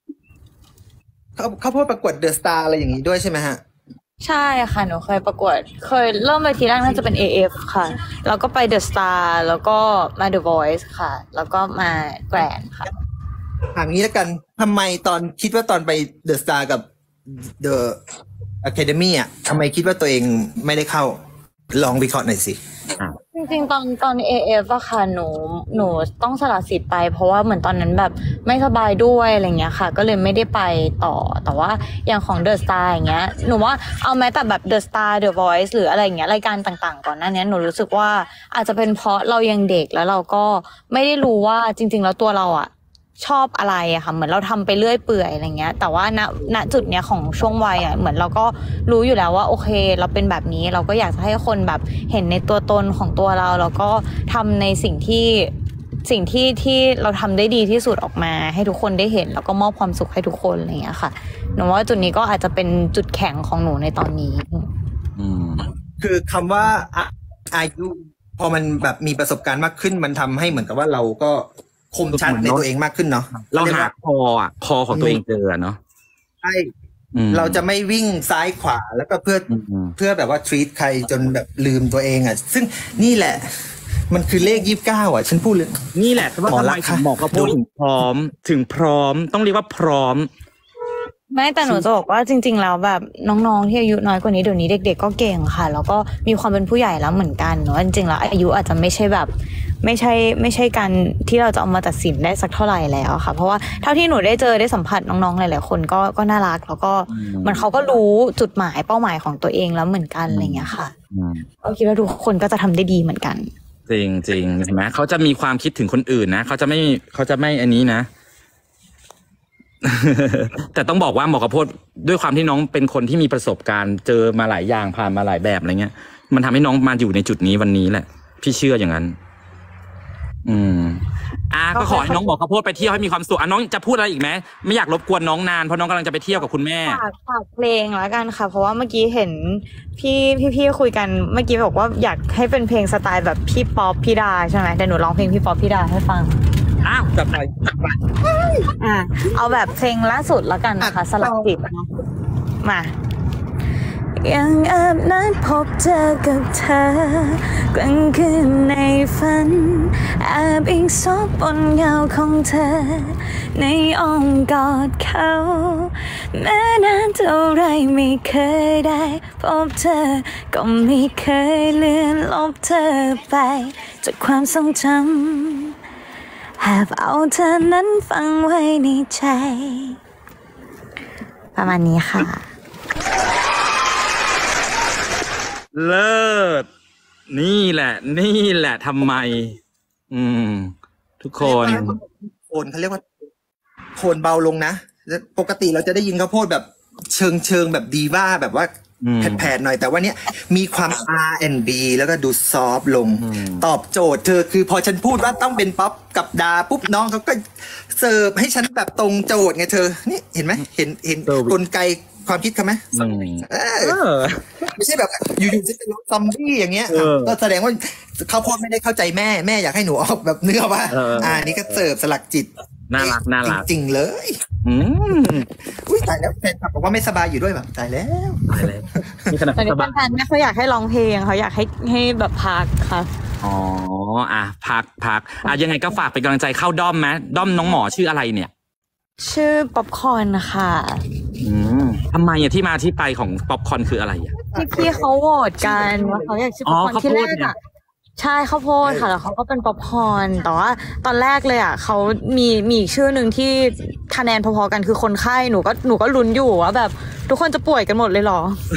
ข้าวโพดประกวดเดอะสตาร์อะไรอย่างนี้ด้วยใช่ไหมฮะใช่ค่ะหนูเคยประกวดเคยเริ่มไปทีแรกน่าจะเป็น AF ค่ะแล้วก็ไปเดอะสตาร์แล้วก็มา The Voice ค่ะแล้วก็มาแกรนด์ค่ะอย่างนี้แล้วกันทำไมตอนคิดว่าตอนไปเดอะสตาร์กับเดอะอะคาเดมี่อ่ะทำไมคิดว่าตัวเองไม่ได้เข้าลองวิเคราะห์หน่อยสิจริงๆตอน AF อะค่ะหนูต้องสละสิทธิ์ไปเพราะว่าเหมือนตอนนั้นแบบไม่สบายด้วยอะไรเงี้ยค่ะก็เลยไม่ได้ไปต่อแต่ว่าอย่างของ The Star อย่างเงี้ยหนูว่าเอาแม้แต่แบบ The Star The Voice หรืออะไรเงี้ยรายการต่างๆก่อนหน้านี้หนูรู้สึกว่าอาจจะเป็นเพราะเรายังเด็กแล้วเราก็ไม่ได้รู้ว่าจริงๆแล้วตัวเราอะชอบอะไรอะค่ะเหมือนเราทำไปเรื่อยเปื่อยอะไรเงี้ยแต่ว่าณจุดเนี้ยของช่วงวัยอะเหมือนเราก็รู้อยู่แล้วว่าโอเคเราเป็นแบบนี้เราก็อยากจะให้คนแบบเห็นในตัวตนของตัวเราแล้วก็ทำในสิ่งที่เราทำได้ดีที่สุดออกมาให้ทุกคนได้เห็นแล้วก็มอบความสุขให้ทุกคนอะไรเงี้ยค่ะหนูว่าจุดนี้ก็อาจจะเป็นจุดแข็งของหนูในตอนนี้คือคำว่าอายุพอมันแบบมีประสบการณ์มากขึ้นมันทำให้เหมือนกับว่าเราก็คมชัดในตัวเองมากขึ้นเนาะเราหาคอของตัวเองเจอเนาะใช่เราจะไม่วิ่งซ้ายขวาแล้วก็เพื่อแบบว่า treat ใครจนแบบลืมตัวเองอ่ะซึ่งนี่แหละมันคือเลข29อ่ะฉันพูดเลยนี่แหละว่าทำไมถึงหมอก็พูดถึงพร้อมต้องเรียกว่าพร้อมไม่แต่หนูจะบอกว่าจริงๆแล้วแบบน้องๆที่อายุน้อยกว่านี้เดี๋ยวนี้เด็กๆก็เก่งค่ะแล้วก็มีความเป็นผู้ใหญ่แล้วเหมือนกันเนาะจริงๆแล้วอายุอาจจะไม่ใช่แบบไม่ใช่การที่เราจะเอามาตัดสินได้สักเท่าไหร่แล้วค่ะเพราะว่าเท่าที่หนูได้เจอได้สัมผัสน้องๆหลายๆคนก็น่ารักแล้วก็มันเขาก็รู้จุดหมายเป้าหมายของตัวเองแล้วเหมือนกันอะไรเงี้ยค่ะก็คิดว่าทุกคนก็จะทำได้ดีเหมือนกันจริงเห็นไหมเขาจะมีความคิดถึงคนอื่นนะเขาจะไม่อันนี้นะ แต่ต้องบอกว่าหมอกระโพดด้วยความที่น้องเป็นคนที่มีประสบการณ์เจอมาหลายอย่างผ่านมาหลายแบบอะไรเงี้ยมันทำให้น้องมาอยู่ในจุดนี้วันนี้แหละพี่เชื่ออย่างนั้นก็ขอให้น้องหมอกระโพดไปเที่ยวให้มีความสุขน้องจะพูดอะไรอีกไหมไม่อยากรบกวนน้องนานเพราะน้องกำลังจะไปเที่ยวกับคุณแม่ฝากเพลงแล้วกันค่ะเพราะว่าเมื่อกี้เห็นพี่คุยกันเมื่อกี้บอกว่าอยากให้เป็นเพลงสไตล์แบบพี่ป๊อปพี่ดาใช่ไหมแต่หนูร้องเพลงพี่ป๊อปพี่ดาให้ฟังจับไปเอาแบบเพลงล่าสุดแล้วกันนะคะสลักจิตมายังแอบนัดพบเจอกับเธอกลางคืนในฝันแอบอิงซบบนเงาของเธอในอ้อมกอดเขาแม้นานเท่าไรไม่เคยได้พบเธอก็ไม่เคยเลือนลบเธอไปจากความทรงจำแอบเอาเธอนั้นฝังไว้ในใจประมาณนี้ค่ะเลิศนี่แหละทำไมทุกคนโทนเขาเรียกว่าโทนเบาลงนะปกติเราจะได้ยินเขาพูดแบบเชิงแบบดีว่าแบบว่าแผดๆหน่อยแต่ว่าเนี้ยมีความ R&B แล้วก็ดูซอฟต์ลงตอบโจทย์เธอคือพอฉันพูดว่าต้องเป็นป๊อปกับดาปุ๊บน้องเขาก็เสิร์ฟให้ฉันแบบตรงโจทย์ไงเธอนี่เห็นไหมเห็นกลไกความคิดเขาไหมไม่ใช่แบบอยู่ๆจะเป็นซอมบี้อย่างเงี้ยก็แสดงว่าเขาโคตรไม่ได้เข้าใจแม่อยากให้หนูออกแบบเนื้อว่านี่ก็เสิร์ฟสลักจิตน่ารักจริงๆเลยอุ้ยตายแล้วแฟนคลับบอกว่าไม่สบายอยู่ด้วยแบบตายแล้วนี่ขนาดแต่แฟนไม่ค่อยอยากให้ร้องเพลงเขาอยากให้แบบพักค่ะอ๋อพักยังไงก็ฝากเป็นกำลังใจเข้าด้อมไหมด้อมน้องหมอชื่ออะไรเนี่ยชื่อป๊อปคอร์นค่ะทำไมที่มาที่ไปของป๊อปคอร์นคืออะไรพี่เขาโหวตกันว่าเขาอยากชื่อป๊อปคอร์นที่แรกใช่ข้าวโพดค่ะแล้วเขาก็เป็นป๊อปคอร์นแต่ว่าตอนแรกเลยเขามีอีกชื่อหนึ่งที่คะแนนพอๆกันคือคนไข้หนูก็ลุ้นอยู่ว่าแบบทุกคนจะป่วยกันหมดเลยหรอ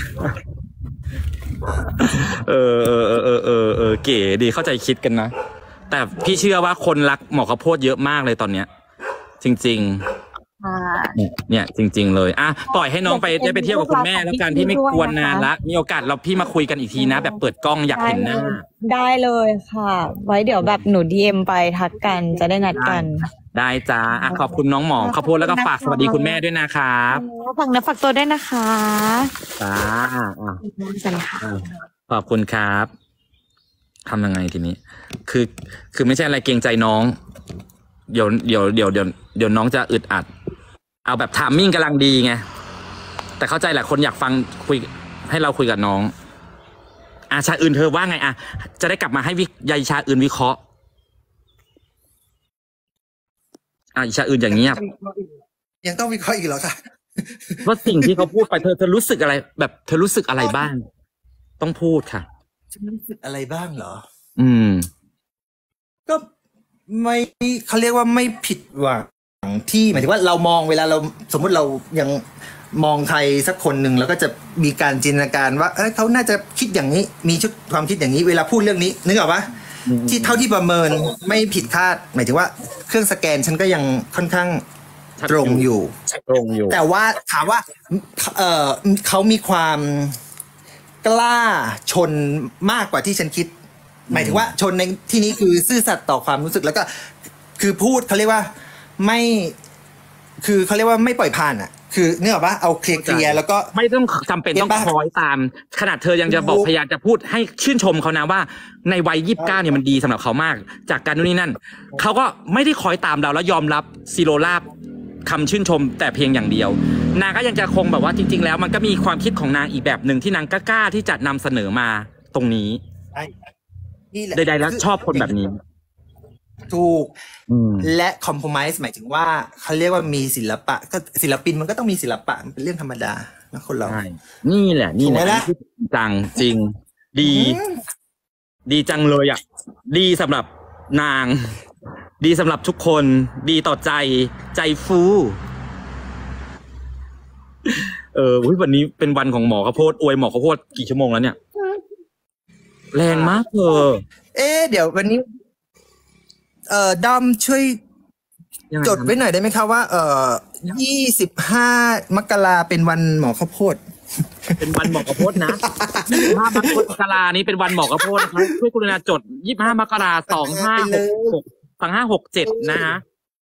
เก๋ดีเข้าใจคิดกันนะแต่พี่เชื่อว่าคนรักหมอข้าวโพดเยอะมากเลยตอนเนี้ยจริงๆเนี่ยจริงๆเลยปล่อยให้น้องไปได้ไปเที่ยวกับคุณแม่แล้วกันที่ไม่กวนนานละมีโอกาสเราพี่มาคุยกันอีกทีนะแบบเปิดกล้องอยากเห็นหน้าได้เลยค่ะไว้เดี๋ยวแบบหนู DM ไปทักกันจะได้นัดกันได้จ้าขอบคุณน้องหมอข้าวโพดแล้วก็ฝากสวัสดีคุณแม่ด้วยนะครับฝากตัวด้วยนะคะจ้าสวัสดีค่ะขอบคุณครับทำยังไงทีนี้คือไม่ใช่อะไรเกรงใจน้องเดี๋ยวน้องจะอึดอัดเอาแบบไทมิ่งกำลังดีไงแต่เข้าใจแหละคนอยากฟังคุยให้เราคุยกับน้องชาอื่นเธอว่าไงจะได้กลับมาให้ยายชาอื่นวิเคราะห์ชาอื่นอย่างเงียบยังต้องวิเคราะห์อีกเหรอคะว่าสิ่งที่เขาพูดไปเธอรู้สึกอะไรแบบเธอรู้สึกอะไรบ้างต้องพูดค่ะรู้สึกอะไรบ้างเหรอก็ไม่เขาเรียกว่าไม่ผิดหวังที่หมายถึงว่าเรามองเวลาเราสมมุติเรายังมองใครสักคนหนึ่งแล้วก็จะมีการจินตนาการว่าเขาน่าจะคิดอย่างนี้มีชุดความคิดอย่างนี้เวลาพูดเรื่องนี้นึกออกปะที่เท่าที่ประเมินไม่ผิดคาดหมายถึงว่าเครื่องสแกนฉันก็ยังค่อนข้างตรงอยู่แต่ว่าถามว่าเขามีความกล้าชนมากกว่าที่ฉันคิดหมายถึงว่าชนในที่นี้คือซื่อสัตย์ต่อความรู้สึกแล้วก็คือพูดเขาเรียกว่าไม่คือเขาเรียกว่าไม่ปล่อยผ่านคือเนื่องจากว่าเอาเคลียร์แล้วก็ไม่ต้องจำเป็นต้องคอยตามขนาดเธอยังจะบอกพยายามจะพูดให้ชื่นชมเขานะว่าในวัย29เนี่ยมันดีสำหรับเขามากจากการนู่นนี่นั่นเขาก็ไม่ได้คอยตามเราแล้วยอมรับซีโรลาบคำชื่นชมแต่เพียงอย่างเดียวนางก็ยังจะคงแบบว่าจริงๆแล้วมันก็มีความคิดของนางอีกแบบหนึ่งที่นางกล้าที่จะนำเสนอมาตรงนี้ใดๆแล้วชอบคนแบบนี้ถูกและคอมโพไมซ์หมายถึงว่าเขาเรียกว่ามีศิลปะก็ศิลปินมันก็ต้องมีศิลปะเป็นเรื่องธรรมดานะคนเรานี่แหละจังจริงดีจังเลยดีสำหรับนางดีสำหรับทุกคนดีต่อใจฟูวันนี้เป็นวันของหมอข้าวโพดอวยหมอข้าวโพดกี่ชั่วโมงแล้วเนี่ยแรงมากเดี๋ยววันนี้ดอมช่วยจดไว้หน่อยได้ไหมคะว่า25 มกราเป็นวันหมอข้าวโพดเป็นวันหมอข้าวโพดนะ25 มกรานี้เป็นวันหมอข้าวโพดนะครับช่วยกรุณาจด25 มกรา2567นะฮะ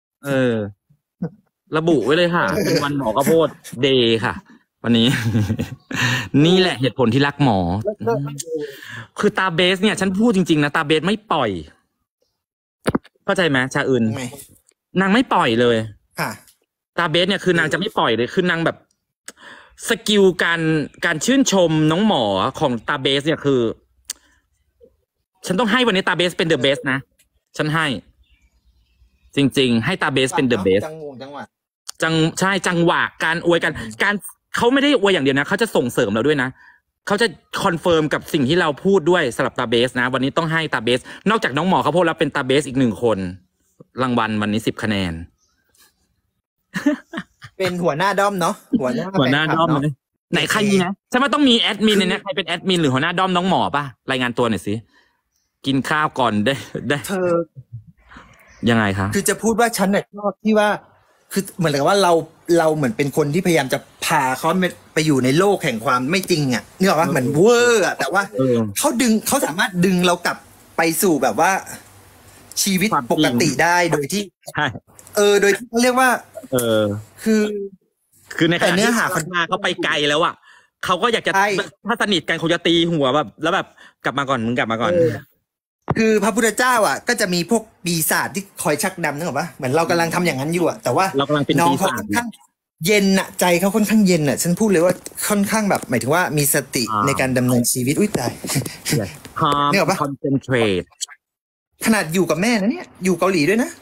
ระบุไว้เลยค่ะเป็นวันหมอข้าวโพดเดย์ค่ะวันนี้นี่แหละเหตุผลที่รักหมอคือตาเบสเนี่ยฉันพูดจริงๆนะตาเบสไม่ปล่อยเข้าใจไหมชาอื่นนางไม่ปล่อยเลยตาเบสเนี่ยคือนางจะไม่ปล่อยเลยคือนางแบบสกิลการชื่นชมน้องหมอของตาเบสเนี่ยคือฉันต้องให้วันนี้ตาเบสเป็นเดอะเบสนะฉันให้จริงๆให้ตาเบสเป็นเดอะเบสใช่จังหวะการอวยการเขาไม่ได้อวยอย่างเดียวนะเขาจะส่งเสริมเราด้วยนะเขาจะคอนเฟิร์มกับสิ่งที่เราพูดด้วยสำหรับตาเบสนะวันนี้ต้องให้ตาเบสนอกจากน้องหมอเขาพูดแล้วเป็นตาเบสอีก1 คนรางวัลวันนี้10 คะแนนเป็นหัวหน้าด้อมเนาะหัวหน้าด้อมเลยไหนใครมีนะใช่ไหมต้องมีแอดมินในนี้ใครเป็นแอดมินหรือหัวหน้าด้อมน้องหมอป่ะรายงานตัวหน่อยสิกินข้าวก่อนได้เธอยังไงคะคือจะพูดว่าฉันเนี่ยชอบที่ว่าคือเหมือนกับว่าเราเราเหมือนเป็นคนที่พยายามจะพาเขาไปอยู่ในโลกแห่งความไม่จริงอ่ะนึกออกปะเหมือนเวอร์อ่ะแต่ว่าเขาสามารถดึงเรากลับไปสู่แบบว่า ชีวิตปกติได้โดยที่ใช่โดยที่เขาเรียกว่าคือในขณะที่คนมาเขาไปไกลแล้วอ่ะเขาก็อยากจะถ้าสนิทกันเขาจะตีหัวแบบแล้วแบบกลับมาก่อนมึงกลับมาก่อนคือพระพุทธเจ้าอ่ะก็จะมีพวกปีศาจที่คอยชักนำนึกออกปะเหมือนเรากำลังทำอย่างนั้นอยู่อ่ะแต่ว่าเรากำลังเป็นน้องเขาค่อนข้างเย็นอ่ะใจเขาค่อนข้างเย็นอ่ะฉันพูดเลยว่าค่อนข้างแบบหมายถึงว่ามีสติในการดำเนินชีวิตอุ้ยตายเนี่ยปะ concentrate ขนาดอยู่กับแม่นะเนี่ยอยู่เกาหลีด้วยนะ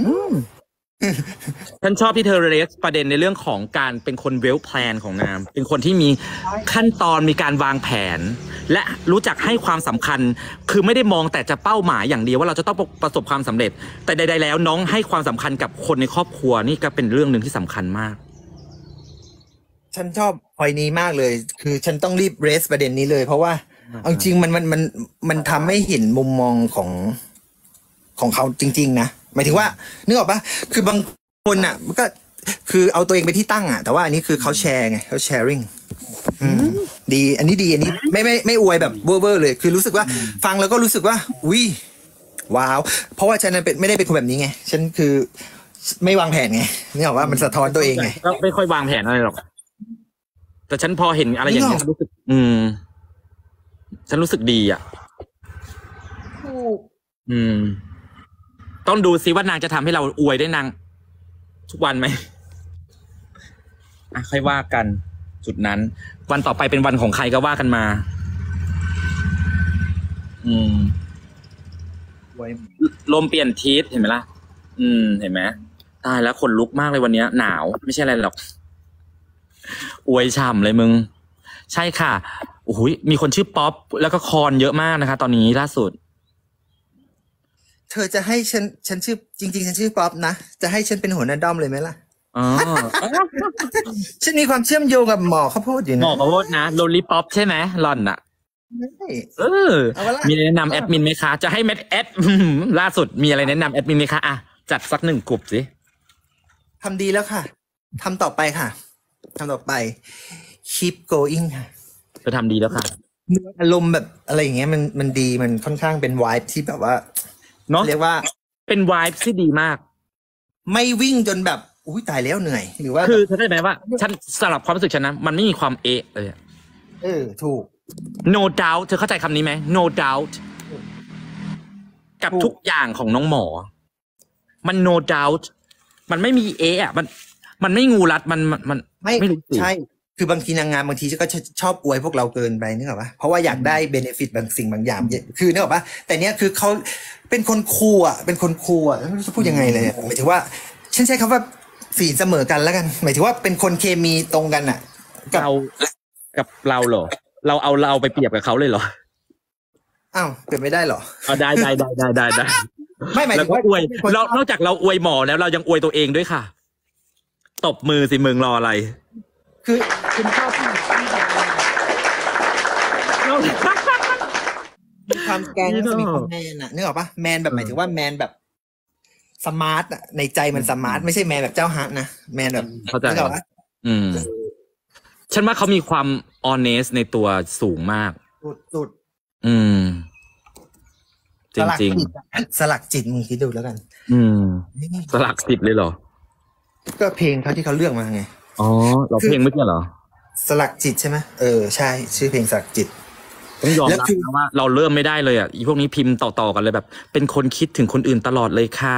ฉันชอบที่เธอเรสประเด็นในเรื่องของการเป็นคนเวลแพลนของนางเป็นคนที่มีขั้นตอนมีการวางแผนและรู้จักให้ความสำคัญคือไม่ได้มองแต่จะเป้าหมายอย่างเดียวว่าเราจะต้องประสบความสำเร็จแต่ใดๆแล้วน้องให้ความสำคัญกับคนในครอบครัวนี่ก็เป็นเรื่องหนึ่งที่สำคัญมากฉันชอบพอยนี้มากเลยคือฉันต้องรีบเรสประเด็นนี้เลยเพราะว่าเอาจริงมันทำให้เห็นมุมมองของเขาจริงๆนะหมายถึงว่านึกออกปะคือบางคนอ่ะมันก็คือเอาตัวเองไปที่ตั้งอ่ะแต่ว่าอันนี้คือเขาแชร์ไงเขาแชร์ริ่งดีอันนี้ดีอันนี้ไม่อวยแบบเวอร์เลยคือรู้สึกว่าฟังแล้วก็รู้สึกว่าอุ้ยว้าวเพราะว่าฉันนั้นไม่ได้เป็นคนแบบนี้ไงฉันคือไม่วางแผนไงนึกออกว่ามันสะท้อนตัวเองไงก็ไม่ค่อยวางแผนอะไรหรอกแต่ฉันพอเห็นอะไรอย่างนี้ฉันรู้สึกฉันรู้สึกดีอ่ะต้องดูซิว่านางจะทำให้เราอวยได้นางทุกวันไหมค่อยว่ากันจุดนั้นวันต่อไปเป็นวันของใครก็ว่ากันมาลมเปลี่ยนทิศเห็นไหมล่ะเห็นไหมตายแล้วขนลุกมากเลยวันนี้หนาวไม่ใช่อะไรหรอกอวยฉ่ำเลยมึงใช่ค่ะโอ้โหมีคนชื่อป๊อปแล้วก็คอนเยอะมากนะคะตอนนี้ล่าสุดเธอจะให้ฉันชื่อจริงๆฉันชื่อป๊อปนะจะให้ฉันเป็นหัวหน้าด้อมเลยไหมล่ะฉันมีความเชื่อมโยงกับหมอข้าวโพดอยู่นะหมอข้าวโพดนะโลลิป๊อปใช่ไหมหล่อนอะมีแนะนำแอดมินไหมคะจะให้แอดล่าสุดมีอะไรแนะนำแอดมินไหมคะจัดสัก1 กลุ่มสิทำดีแล้วค่ะทำต่อไปค่ะทำต่อไป keep going ค่ะจะทำดีแล้วค่ะอารมณ์แบบอะไรอย่างเงี้ยมันดีมันค่อนข้างเป็นไวบ์ที่แบบว่าเนาะเรียกว่าเป็นไวบ์ที่ดีมากไม่วิ่งจนแบบอุ้ยตายแล้วเหนื่อยหรือว่าคือเข้าใจไหมว่าฉันสำหรับความรู้สึกฉันนะมันไม่มีความเลยถูก no doubt เธอเข้าใจคำนี้ไหม no doubt กับทุกอย่างของน้องหมอมัน no doubt มันไม่มีมันไม่งูรัดมันไม่รู้ใช่คือบางทีนางงามบางทีก็ชอบอวยพวกเราเกินไปนึกออกปะเพราะว่าอยากได้เบเนฟิตบางสิ่งบางอย่างคือนึกออกปะแต่เนี้ยคือเขาเป็นคนคูลไม่รู้จะพูดยังไงเลยหมายถึงว่าฉันใช้คำว่าฝีเสมอกันแล้วกันหมายถึงว่าเป็นคนเคมีตรงกันอ่ะกับเราเหรอเราเอาเราไปเปรียบกับเขาเลยเหรออ้าวเปรียบไม่ได้เหรอได้ไม่หมายถึงว่าอวยเรานอกจากเราอวยหมอแล้วเรายังอวยตัวเองด้วยค่ะตบมือสิมึงรออะไรคือคุณชอบที่มีความแกงมีความแมนนึกออกปะแมนแบบหมายถึงว่าแมนแบบสมาร์ทในใจมันสมาร์ทไม่ใช่แมนแบบเจ้าฮะนะแมนแบบเข้าใจฉันว่าเขามีความออเนสในตัวสูงมากสุดจริงสลักจิตมึงคิดดูแล้วกันสลักจิตเลยเหรอก็เพลงเขาที่เขาเลือกมาไงอ๋อเราเพลงไม่ใช่เหรอสลักจิตใช่ไหมใช่ชื่อเพลงสลักจิตต้องยอมรับนะว่าเราเริ่มไม่ได้เลยอีพวกนี้พิมพ์ต่อกันเลยแบบเป็นคนคิดถึงคนอื่นตลอดเลยค่ะ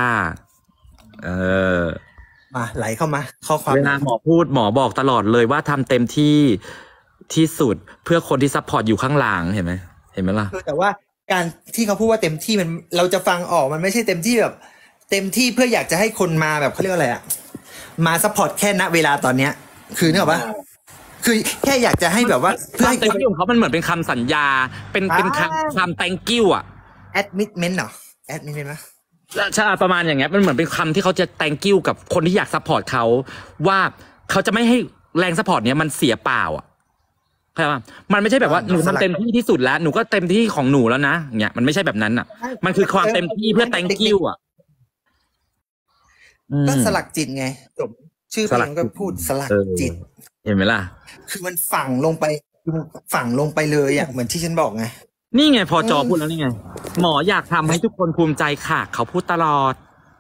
มาไหลเข้ามาข้อความเวลาหมอพูดหมอบอกตลอดเลยว่าทำเต็มที่สุดเพื่อคนที่ซัพพอร์ตอยู่ข้างหลังเห็นไหมล่ะแต่ว่าการที่เขาพูดว่าเต็มที่มันเราจะฟังออกมันไม่ใช่เต็มที่แบบเต็มที่เพื่ออยากจะให้คนมาแบบเขาเรียกอะไรมาซัพพอร์ตแค่ณเวลาตอนเนี้ยคือนึกออกปะคือแค่อยากจะให้แบบว่าเพื่อให้คนของเขามันเหมือนเป็นคำสัญญาเป็นคำ thank you admittment เหรอ admittment นะใช่ประมาณอย่างเงี้ยมันเหมือนเป็นคำที่เขาจะ thank you กับคนที่อยากซัพพอร์ตเขาว่าเขาจะไม่ให้แรงซัพพอร์ตเนี้ยมันเสียเปล่าเข้าใจป่ะมันไม่ใช่แบบว่าหนูทำเต็มที่ที่สุดแล้วหนูก็เต็มที่ของหนูแล้วนะเงี้ยมันไม่ใช่แบบนั้นมันคือความเต็มที่เพื่อ thank you ก็สลักจิตไงจบชื่อเพลงก็พูดสลักจิตเห็นไหมล่ะคือมันฝังลงไปเลยอ่ะเหมือนที่ฉันบอกไงนี่ไงพอจอพูดแล้วนี่ไง หมออยากทำให้ทุกคนภูมิใจค่ะ เขาพูดตลอด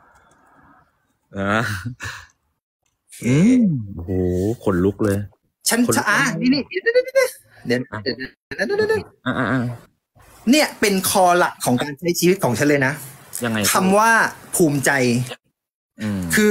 โอ้โหขนลุกเลยฉันนี่เดี๋ยวเนี่ยเป็นคอหลักของการใช้ชีวิตของฉันเลยนะยังไงคำว่าภูมิใจคือ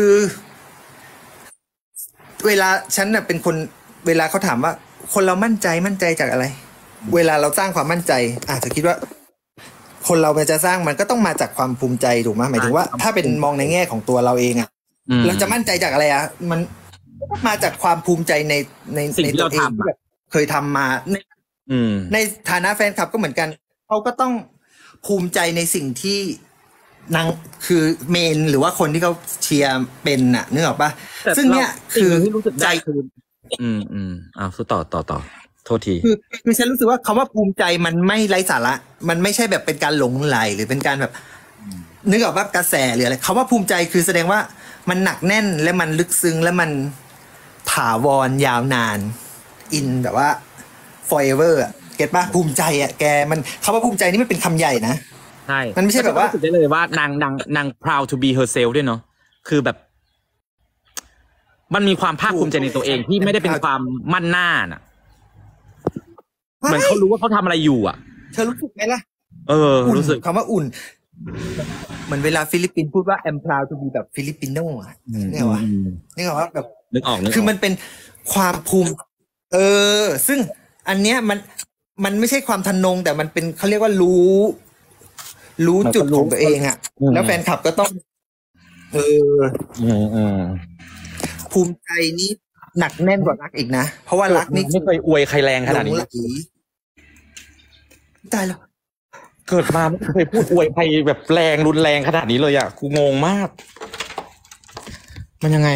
เวลาฉันน่ะเป็นคนเวลาเขาถามว่าคนเรามั่นใจจากอะไร เวลาเราสร้างความมั่นใจอาจจะคิดว่า คนเราจะสร้างมันก็ต้องมาจากความภูมิใจถูกไหมหมายถึงว่า ถ้าเป็นมองในแง่ของตัวเราเองอ่ะเราจะมั่นใจจากอะไรอ่ะมันมาจากความภูมิใจในตัวเองที่แบบเคยทำมาในฐานะแฟนคลับก็เหมือนกันเขาก็ต้องภูมิใจในสิ่งที่นางคือเมนหรือว่าคนที่เขาเชียร์เป็นน่ะนึกออกปะซึ่งเนี่ยคือใจคือสู้ต่อโทษทีคือฉันรู้สึกว่าคำว่าภูมิใจมันไม่ไร้สาระมันไม่ใช่แบบเป็นการหลงไหลหรือเป็นการแบบนึกออกว่ากระแสหรืออะไรคำว่าภูมิใจคือแสดงว่ามันหนักแน่นและมันลึกซึ้งและมันถาวรยาวนานอินแบบว่า forever อ่ะเก็ตป่ะภูมิใจอ่ะแกมันคำว่าภูมิใจนี่มันเป็นคำใหญ่นะใช่มันไม่ใช่แบบว่ารู้สึกได้เลยว่านาง proud to be herself ด้วยเนาะคือแบบมันมีความภาคภูมิใจในตัวเองที่ไม่ได้เป็นความมั่นหน้าน่ะเหมือนเขารู้ว่าเขาทำอะไรอยู่อ่ะเธอรู้สึกไหมล่ะรู้สึกคำว่าอุ่นเหมือนเวลาฟิลิปปินส์พูดว่า I'm proud to be แบบฟิลิปปิโน่อ่ะเนี่ยว่ะนี่ว่าแบบนึกออกคือมันเป็นความภูมิซึ่งอันเนี้ยมันไม่ใช่ความทะนงแต่มันเป็นเขาเรียกว่ารู้จุดของตัวเองอ่ะแล้วแฟนคลับก็ต้องภูมิใจนี้หนักแน่นกว่ารักอีกนะเพราะว่ารักนี่ไม่เคยอวยใครแรงขนาดนี้ตายแล้วเกิดมาไม่เคยพูดอวยใครแบบแรงรุนแรงขนาดนี้เลยอ่ะกูงงมากมันยังไง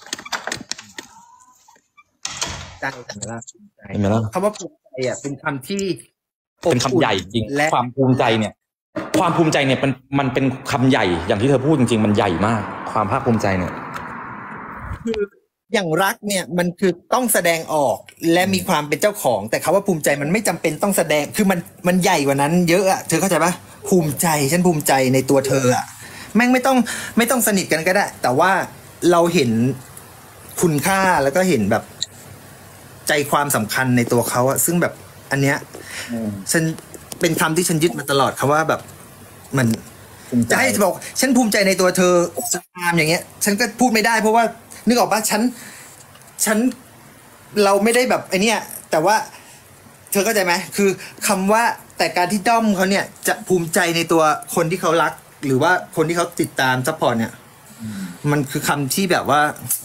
ใจเห็นไหมล่ะคำว่าภูมิใจอ่ะเป็นคำที่เป็นคำใหญ่จริงความภูมิใจเนี่ยมันเป็นคำใหญ่อย่างที่เธอพูดจริงๆมันใหญ่มากความภาคภูมิใจเนี่ยคืออย่างรักเนี่ยมันคือต้องแสดงออกและมีความเป็นเจ้าของแต่คำว่าภูมิใจมันไม่จำเป็นต้องแสดงคือมันใหญ่กว่านั้นเยอะอะเธอเข้าใจปะภูมิใจฉันภูมิใจในตัวเธออะแม่งไม่ต้องสนิทกันก็ได้แต่ว่าเราเห็นคุณค่าแล้วก็เห็นแบบใจความสำคัญในตัวเขาอะซึ่งแบบอันเนี้ยฉันเป็นคำที่ฉันยึดมาตลอดคำว่าแบบมันจะให้บอกฉันภูมิใจในตัวเธอตามอย่างเงี้ยฉันก็พูดไม่ได้เพราะว่านึกออกป่ะฉันเราไม่ได้แบบไอเนี้ยแต่ว่าเธอเข้าใจไหมคือคำว่าแต่การที่ด้อมเขาเนี่ยจะภูมิใจในตัวคนที่เขารักหรือว่าคนที่เขาติดตามซัพพอร์ตเนี่ยมันคือคำที่แบบว่า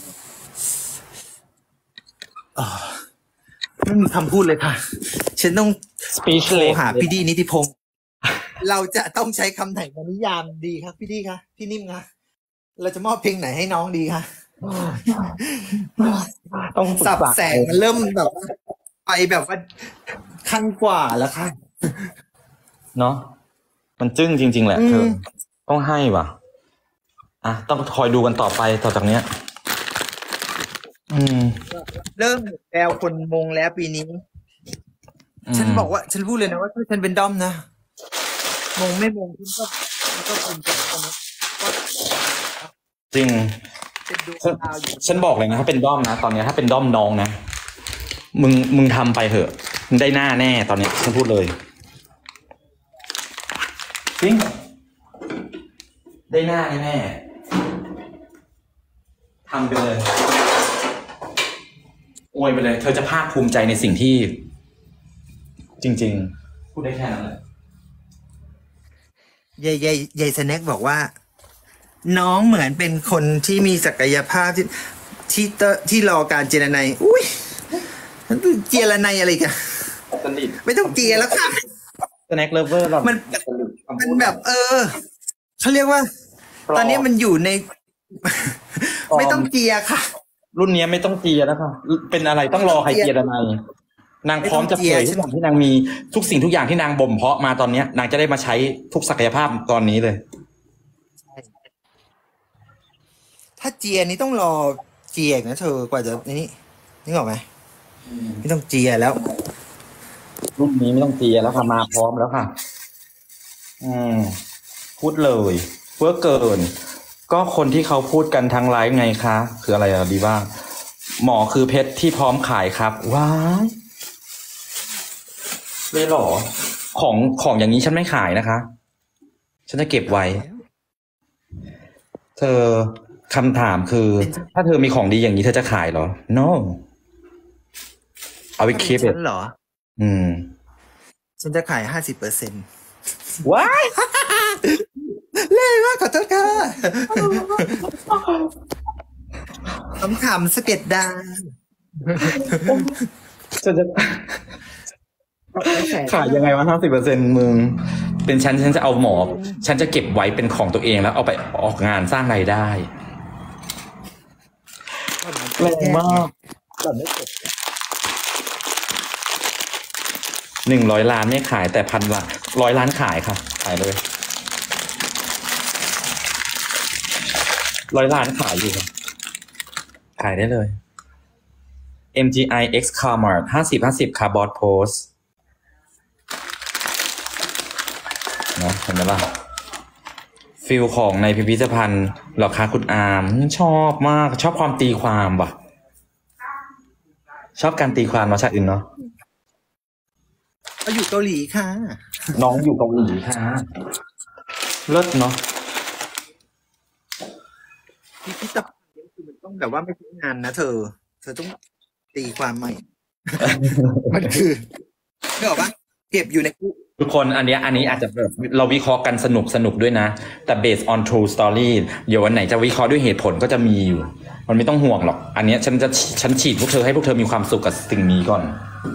ไม่มีคำพูดเลยค่ะฉันต้องโทรหาพี่ดีนิติพงศ์เราจะต้องใช้คำไหนมานิยามดีครับพี่ดีคะพี่นิ่มคะเราจะมอบเพลงไหนให้น้องดีคะต้องสับแสงมันเริ่มแบบไปแบบว่าขั้นกว่าแล้วค่ะเนาะมันจึ้งจริงๆแหละเธอต้องให้ว่ะต้องคอยดูกันต่อไปต่อจากเนี้ยเริ่มแปลคนมงแล้วปีนี้ฉันบอกว่าฉันพูดเลยนะว่าถ้าฉันเป็นด้อมนะมงไม่มงก็ภูมิใจนะจริงฉันบอกเลยนะถ้าเป็นด้อมนะตอนนี้ถ้าเป็นด้อมน้องนะมึงทำไปเถอะมึงได้หน้าแน่ตอนนี้ฉันพูดเลยจริงได้หน้าแน่ทำไปเลยอวยไปเลยเธอจะภาคภูมิใจในสิ่งที่จริงๆพูดได้แค่นั้นแหละยายสแน็คบอกว่าน้องเหมือนเป็นคนที่มีศักยภาพที่รอการเจรไนอุ้ยเจรไนอะไรกันไม่ต้องเจียแล้วค่ะสแน็คเลฟเวอร์มันแบบเขาเรียกว่าตอนนี้มันอยู่ในไม่ต้องเจียค่ะรุ่นนี้ไม่ต้องเจียแล้วค่ะเป็นอะไรต้องรอใครเจียนายนางพร้อมจะเผยทุกอย่างที่นางมีทุกสิ่งทุกอย่างที่นางบ่มเพาะมาตอนนี้นางจะได้มาใช้ทุกศักยภาพตอนนี้เลยถ้าเจียนี้ต้องรอเจียอีกนะเธอกว่าจะนี่นึกออกไหมไม่ต้องเจียแล้วรุ่นนี้ไม่ต้องเจียแล้วค่ะมาพร้อมแล้วค่ะ พูดเลยเพื่อเกิน ก็คนที่เขาพูดกันทางไลฟ์ไงคะคืออะไรอะดีบ้างหมอคือเพชรที่พร้อมขายครับว้ายเลยเหรอของอย่างนี้ฉันไม่ขายนะคะ ฉันจะเก็บไว้ เธอคำถามคือ ถ้าเธอมีของดีอย่างนี้เธอจะขายเหรอ no เอาไปคลิปฉันเหรอ ฉันจะขาย50% ว้ายเล่มากขอโทษค่ะขำๆสะเก็ดดาวฉันจะขายยังไงวะ50%มึง เป็นฉันจะเอาหมอ ฉันจะเก็บไว้เป็นของตัวเองแล้วเอาไปออกงานสร้างรายได้แรงมาก100 ล้านไม่ขายแต่1,000 ล้าน100 ล้านขายค่ะขายเลย100 ล้านขายอยู่ค่ะขายได้เลย MGI X Carmart 50/50 ค่ะบอสโพสนะเห็นไหมล่ะฟิลของในพิพิธภัณฑ์เหรอคะคุณอาร์มชอบมากชอบความตีความว่ะชอบการตีความมาจากอื่นเนาะก็อยู่เกาหลีค่ะน้องอยู่เกาหลีค่ะเลิศเนาะพิพิธภัณฑ์นี่คือมันต้องแบบว่าไม่ใช่งานนะเธอต้องตีความใหม่ มันคือนึกออกปะเก็บอยู่ในคุกทุกคนอันนี้อาจจะแบบเราวิเคราะห์กันสนุกด้วยนะแต่ based on true story เดี๋ยววันไหนจะวิเคราะห์ด้วยเหตุผลก็จะมีอยู่มันไม่ต้องห่วงหรอกอันนี้ฉันฉีดพวกเธอให้พวกเธอมีความสุขกับสิ่งนี้ก่อน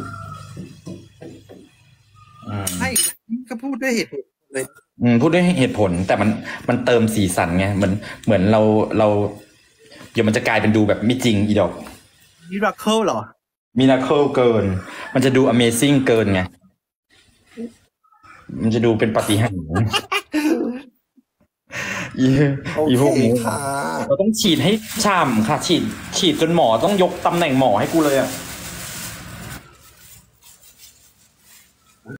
ไม่ก็พูดด้วยเหตุผลเลยพูดด้วยเหตุผลแต่มันเติมสีสันไงเหมือนเราเดี๋ยวมันจะกลายเป็นดูแบบไม่จริงอีดอก Miracle เหรอ Miracle เกินมันจะดู Amazing เกินไงมันจะดูเป็นปาฏิหาริย์อีพวกนี้เราต้องฉีดให้ช่ำค่ะฉีดจนหมอต้องยกตำแหน่งหมอให้กูเลยอ่ะ